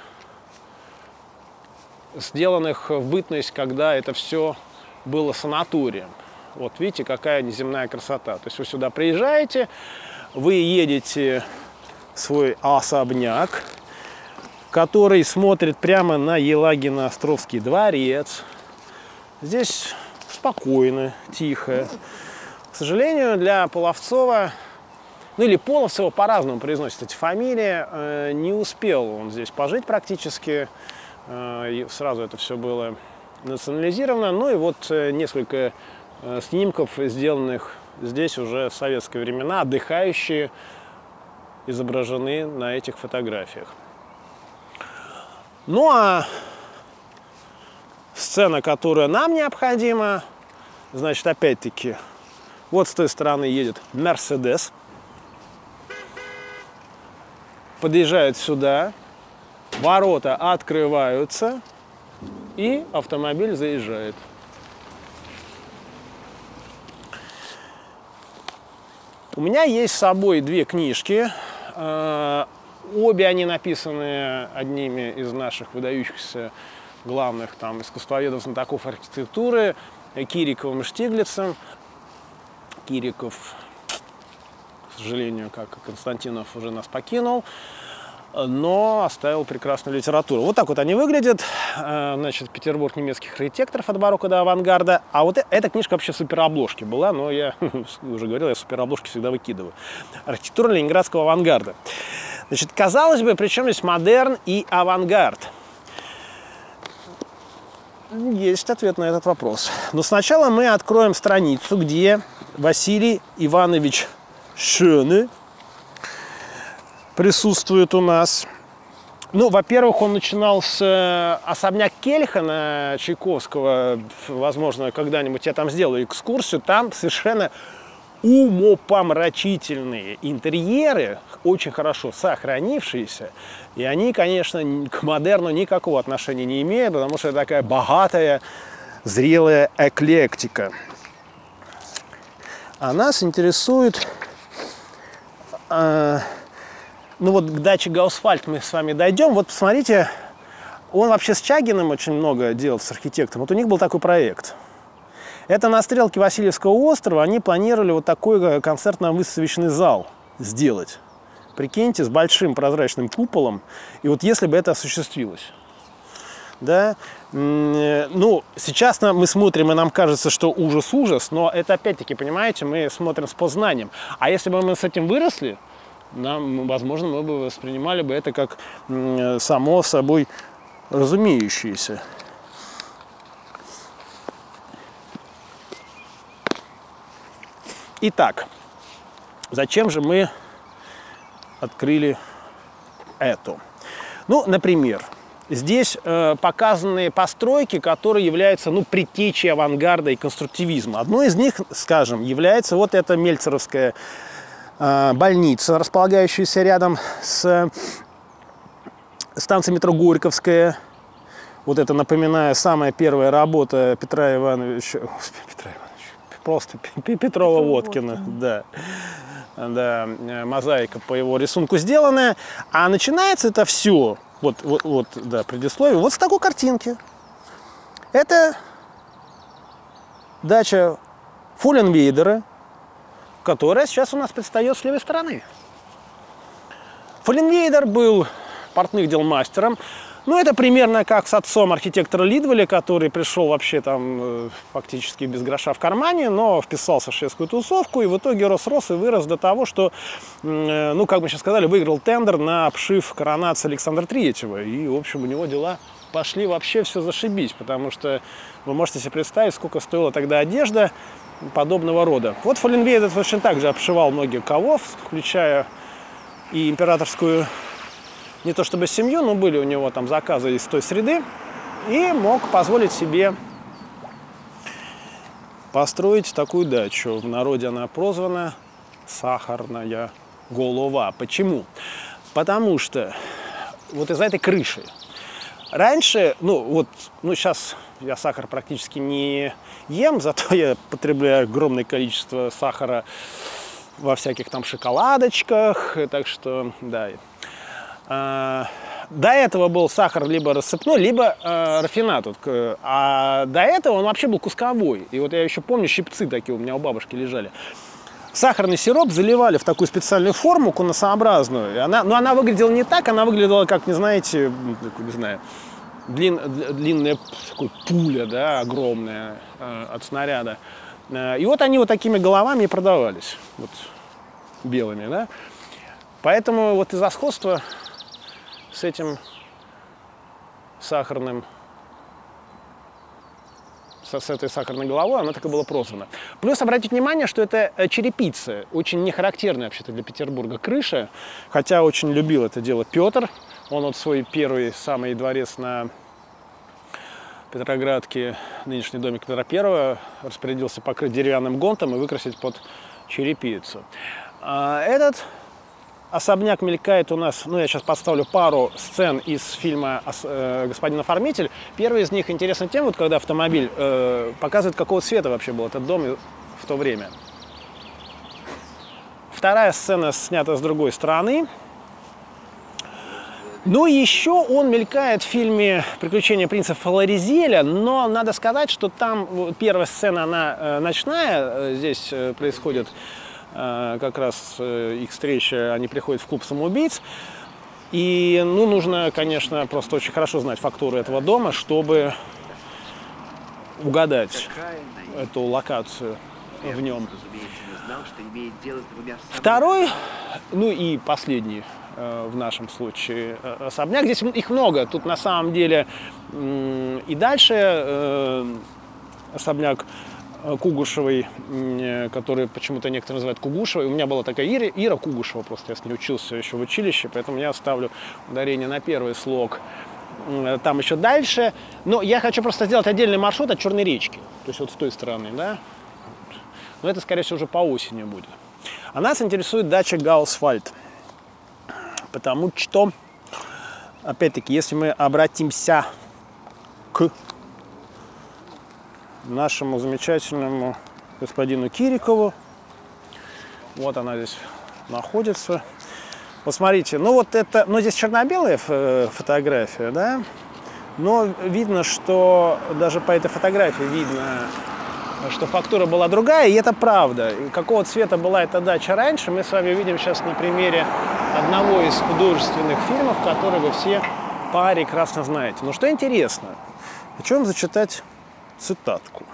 сделанных в бытность, когда это все было санаторием. Вот видите, какая неземная красота. То есть вы сюда приезжаете, вы едете в свой особняк, который смотрит прямо на Елагино-Островский дворец. Здесь спокойно, тихо. К сожалению, для Половцова, или Половцева, по-разному произносят эти фамилии, не успел он здесь пожить практически. И сразу это все было национализировано. Ну и вот несколько снимков, сделанных здесь уже в советские времена, отдыхающие, изображены на этих фотографиях. Ну а с сцена, которая нам необходима. Значит, опять-таки, вот с той стороны едет Мерседес. Подъезжает сюда, ворота открываются, и автомобиль заезжает. У меня есть с собой две книжки. Обе они написаны одними из наших выдающихся главных там искусствоведов, знатоков архитектуры, Кириковым и Штиглицем. Кириков, к сожалению, как и Константинов, уже нас покинул, но оставил прекрасную литературу. Вот так вот они выглядят. Значит, Петербург немецких архитекторов от барокко до авангарда. А вот эта книжка вообще в суперобложке была, но я уже говорил, я суперобложки всегда выкидываю. Архитектура ленинградского авангарда. Значит, казалось бы, при чем здесь модерн и авангард? Есть ответ на этот вопрос. Но сначала мы откроем страницу, где Василий Иванович Шёне присутствует у нас. Ну, во-первых, он начинал с особняк Кельхана Чайковского. Возможно, когда-нибудь я там сделаю экскурсию. Там совершенно умопомрачительные интерьеры, очень хорошо сохранившиеся. И они, конечно, к модерну никакого отношения не имеют, потому что это такая богатая, зрелая эклектика. А нас интересует... Ну вот к даче Гаусфальд мы с вами дойдем. Вот посмотрите, он вообще с Чагиным очень много делал, с архитектором. Вот у них был такой проект. Это на стрелке Васильевского острова они планировали вот такой концертно-выставочный зал сделать. Прикиньте, с большим прозрачным куполом. И вот если бы это осуществилось. Да? Ну, сейчас мы смотрим, и нам кажется, что ужас-ужас, но это опять-таки, понимаете, мы смотрим с познанием. А если бы мы с этим выросли, возможно, мы бы воспринимали бы это как само собой разумеющееся. Итак, зачем же мы открыли эту? Ну, например, здесь показаны постройки, которые являются, ну, предтечей авангарда и конструктивизма. Одной из них, скажем, является вот эта Мельцеровская больница, располагающаяся рядом с станцией метро Горьковская. Вот это, напоминаю, самая первая работа Петра Ивановича, просто Петрова-Водкина, да. Да, мозаика по его рисунку сделанная. А начинается это все, вот, да, предисловие, вот с такой картинки. Это дача Фолленвейдера, которая сейчас у нас предстает с левой стороны. Фолленвейдер был портных дел мастером. Ну, это примерно как с отцом архитектора Лидвеля, который пришел вообще там фактически без гроша в кармане, но вписался в шведскую тусовку и в итоге рос и вырос до того, что, ну, как мы сейчас сказали, выиграл тендер на обшив коронации Александра Третьего. И, в общем, у него дела пошли вообще все зашибись, потому что вы можете себе представить, сколько стоила тогда одежда подобного рода. Вот Фолленвейдер точно так же обшивал многих ковов, включая и императорскую, не то чтобы семью, но были у него там заказы из той среды, и мог позволить себе построить такую дачу. В народе она прозвана «Сахарная голова». Почему? Потому что вот из-за этой крыши. Раньше, сейчас я сахар практически не ем, зато я потребляю огромное количество сахара во всяких там шоколадочках, так что, да. До этого был сахар либо рассыпной, либо рафинат. А до этого он вообще был кусковой. И вот я еще помню, щипцы такие у меня у бабушки лежали. Сахарный сироп заливали в такую специальную форму, конусообразную. Она выглядела не так, она выглядела как, не знаете, не знаю, длинная такой пуля, да, огромная от снаряда. И вот они вот такими головами и продавались, вот белыми, да. Поэтому вот из-за сходства с этим сахарным, с этой сахарной головой, она так и была прозвана. Плюс обратите внимание, что это черепица, очень нехарактерная вообще-то для Петербурга крыша, хотя очень любил это дело Петр. Он вот свой первый самый дворец на Петроградке, нынешний домик Петра I, распорядился покрыть деревянным гонтом и выкрасить под черепицу. Этот особняк мелькает у нас, ну я сейчас подставлю пару сцен из фильма «Господин оформитель». Первый из них интересна тем, вот когда автомобиль показывает, какого цвета вообще был этот дом в то время. Вторая сцена снята с другой стороны. Ну и еще он мелькает в фильме «Приключения принца Флоризеля», но надо сказать, что там первая сцена, она ночная, здесь происходит как раз их встреча, они приходят в клуб самоубийц. И ну, нужно, конечно, просто очень хорошо знать фактуру этого дома, чтобы угадать эту локацию в нем. Второй, ну и последний в нашем случае особняк. Здесь их много. Тут на самом деле и дальше особняк Кугушевой, который почему-то некоторые называют Кугушевой. У меня была такая Ира Кугушева, просто я с ней учился еще в училище, поэтому я ставлю ударение на первый слог. Там еще дальше. Но я хочу просто сделать отдельный маршрут от Черной речки. То есть вот с той стороны, да. Но это, скорее всего, уже по осени будет. А нас интересует дача Гаусвальд. Потому что, опять-таки, если мы обратимся к нашему замечательному господину Кирикову. Вот она здесь находится. Посмотрите, ну вот это, ну здесь черно-белая фотография, да, но видно, что даже по этой фотографии видно, что фактура была другая, и это правда. И какого цвета была эта дача раньше, мы с вами видим сейчас на примере одного из художественных фильмов, который вы все прекрасно знаете. Но что интересно, хочу вам зачитать цитатку.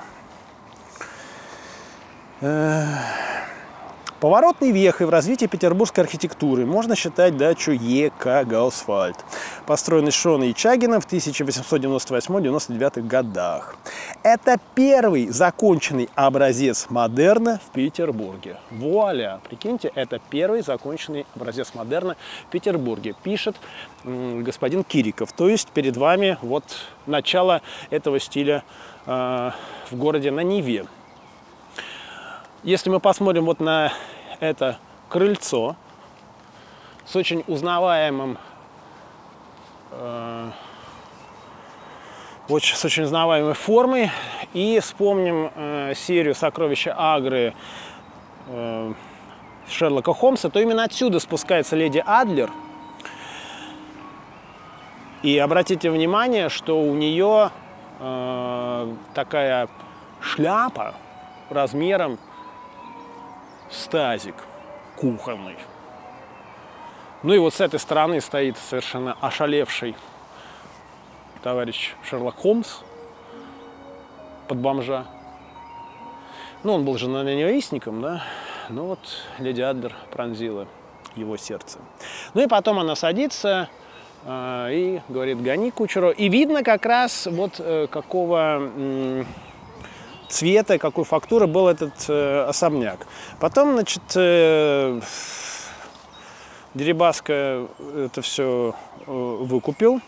Поворотной вехой в развитии петербургской архитектуры можно считать дачу Е.К. Гаусвальд, построенный Шоной и Чагином в 1898-99 годах. Это первый законченный образец модерна в Петербурге. Вуаля! Прикиньте, это первый законченный образец модерна в Петербурге, пишет господин Кириков. То есть перед вами вот начало этого стиля в городе на Неве. Если мы посмотрим вот на это крыльцо с очень узнаваемой формой и вспомним серию «Сокровища Агры» Шерлока Холмса, то именно отсюда спускается леди Адлер. И обратите внимание, что у нее такая шляпа размером с тазик кухонный. Ну и вот с этой стороны стоит совершенно ошалевший товарищ Шерлок Холмс под бомжа. Ну, он был же ненавистником, да? Ну вот леди Адлер пронзила его сердце. Ну и потом она садится и говорит: гони кучеру. И видно как раз вот какого цвета, какой фактуры был этот особняк. Потом, значит, Дерибаска это все выкупил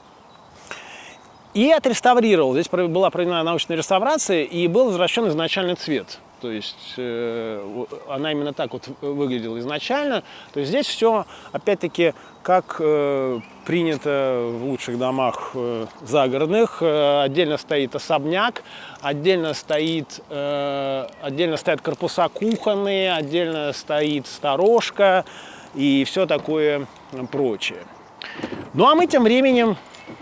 и отреставрировал. Здесь была проведена научная реставрация, и был возвращен изначальный цвет. То есть она именно так вот выглядела изначально. То есть здесь все, опять-таки, как принято в лучших домах загородных. Отдельно стоит особняк, отдельно стоят корпуса кухонные, отдельно стоит сторожка и все такое прочее. Ну а мы тем временем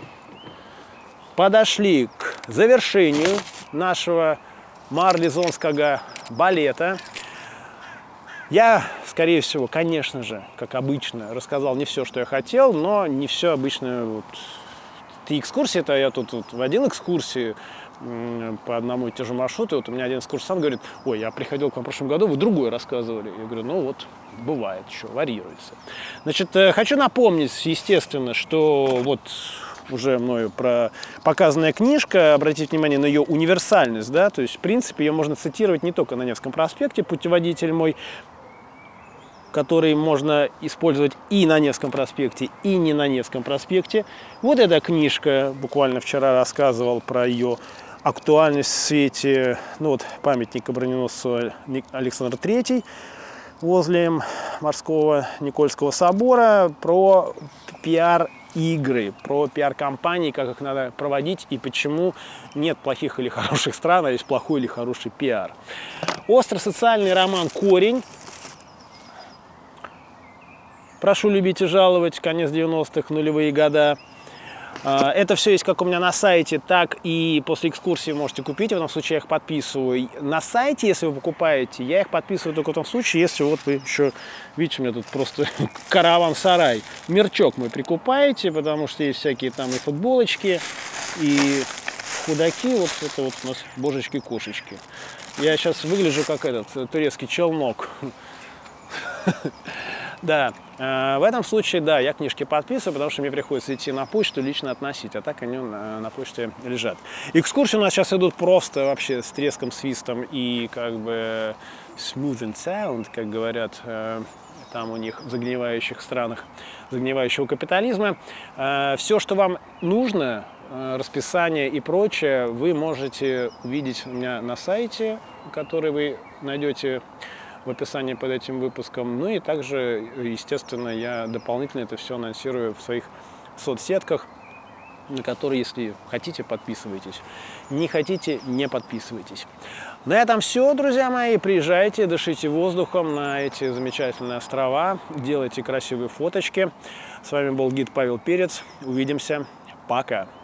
подошли к завершению нашего марлезонского балета. Я, скорее всего, конечно же, как обычно, рассказал не все, что я хотел, но не все обычно. Вот, те экскурсии-то я тут водил экскурсии по одному и те же маршруту. Вот у меня один экскурсант говорит: ой, я приходил к вам в прошлом году, вы другой рассказывали. Я говорю: ну вот, бывает еще, варьируется. Значит, хочу напомнить, естественно, что вот уже мною показанная книжка, обратите внимание на ее универсальность, да, то есть, в принципе, ее можно цитировать не только на Невском проспекте, путеводитель мой, который можно использовать и на Невском проспекте, и не на Невском проспекте. Вот эта книжка, буквально вчера рассказывал про ее актуальность в свете памятника броненосцу Александр III возле морского Никольского собора, про пиар-игры, про пиар-компании, как их надо проводить и почему нет плохих или хороших стран, а есть плохой или хороший пиар. Остро-социальный роман «Корень». Прошу любить и жаловать, конец 90-х, нулевые года. Это все есть как у меня на сайте, так и после экскурсии можете купить. В этом случае я их подписываю. На сайте, если вы покупаете, я их подписываю только в том случае, если вот вы еще, видите, у меня тут просто караван-сарай. Мерчок мы прикупаете, потому что есть всякие там и футболочки, и худаки. Вот это вот у нас божечки-кошечки. Я сейчас выгляжу как этот турецкий челнок. Да, в этом случае, да, я книжки подписываю, потому что мне приходится идти на почту, лично относить, а так они на почте лежат. Экскурсии у нас сейчас идут просто вообще с треском, свистом и как бы smooth and sound, как говорят там у них в загнивающих странах загнивающего капитализма. Все, что вам нужно, расписание и прочее, вы можете увидеть у меня на сайте, который вы найдете в описании под этим выпуском. Ну и также, естественно, я дополнительно это все анонсирую в своих соцсетках, на которые, если хотите, подписывайтесь. Не хотите, не подписывайтесь. На этом все, друзья мои. Приезжайте, дышите воздухом на эти замечательные острова, делайте красивые фоточки. С вами был гид Павел Перец. Увидимся. Пока.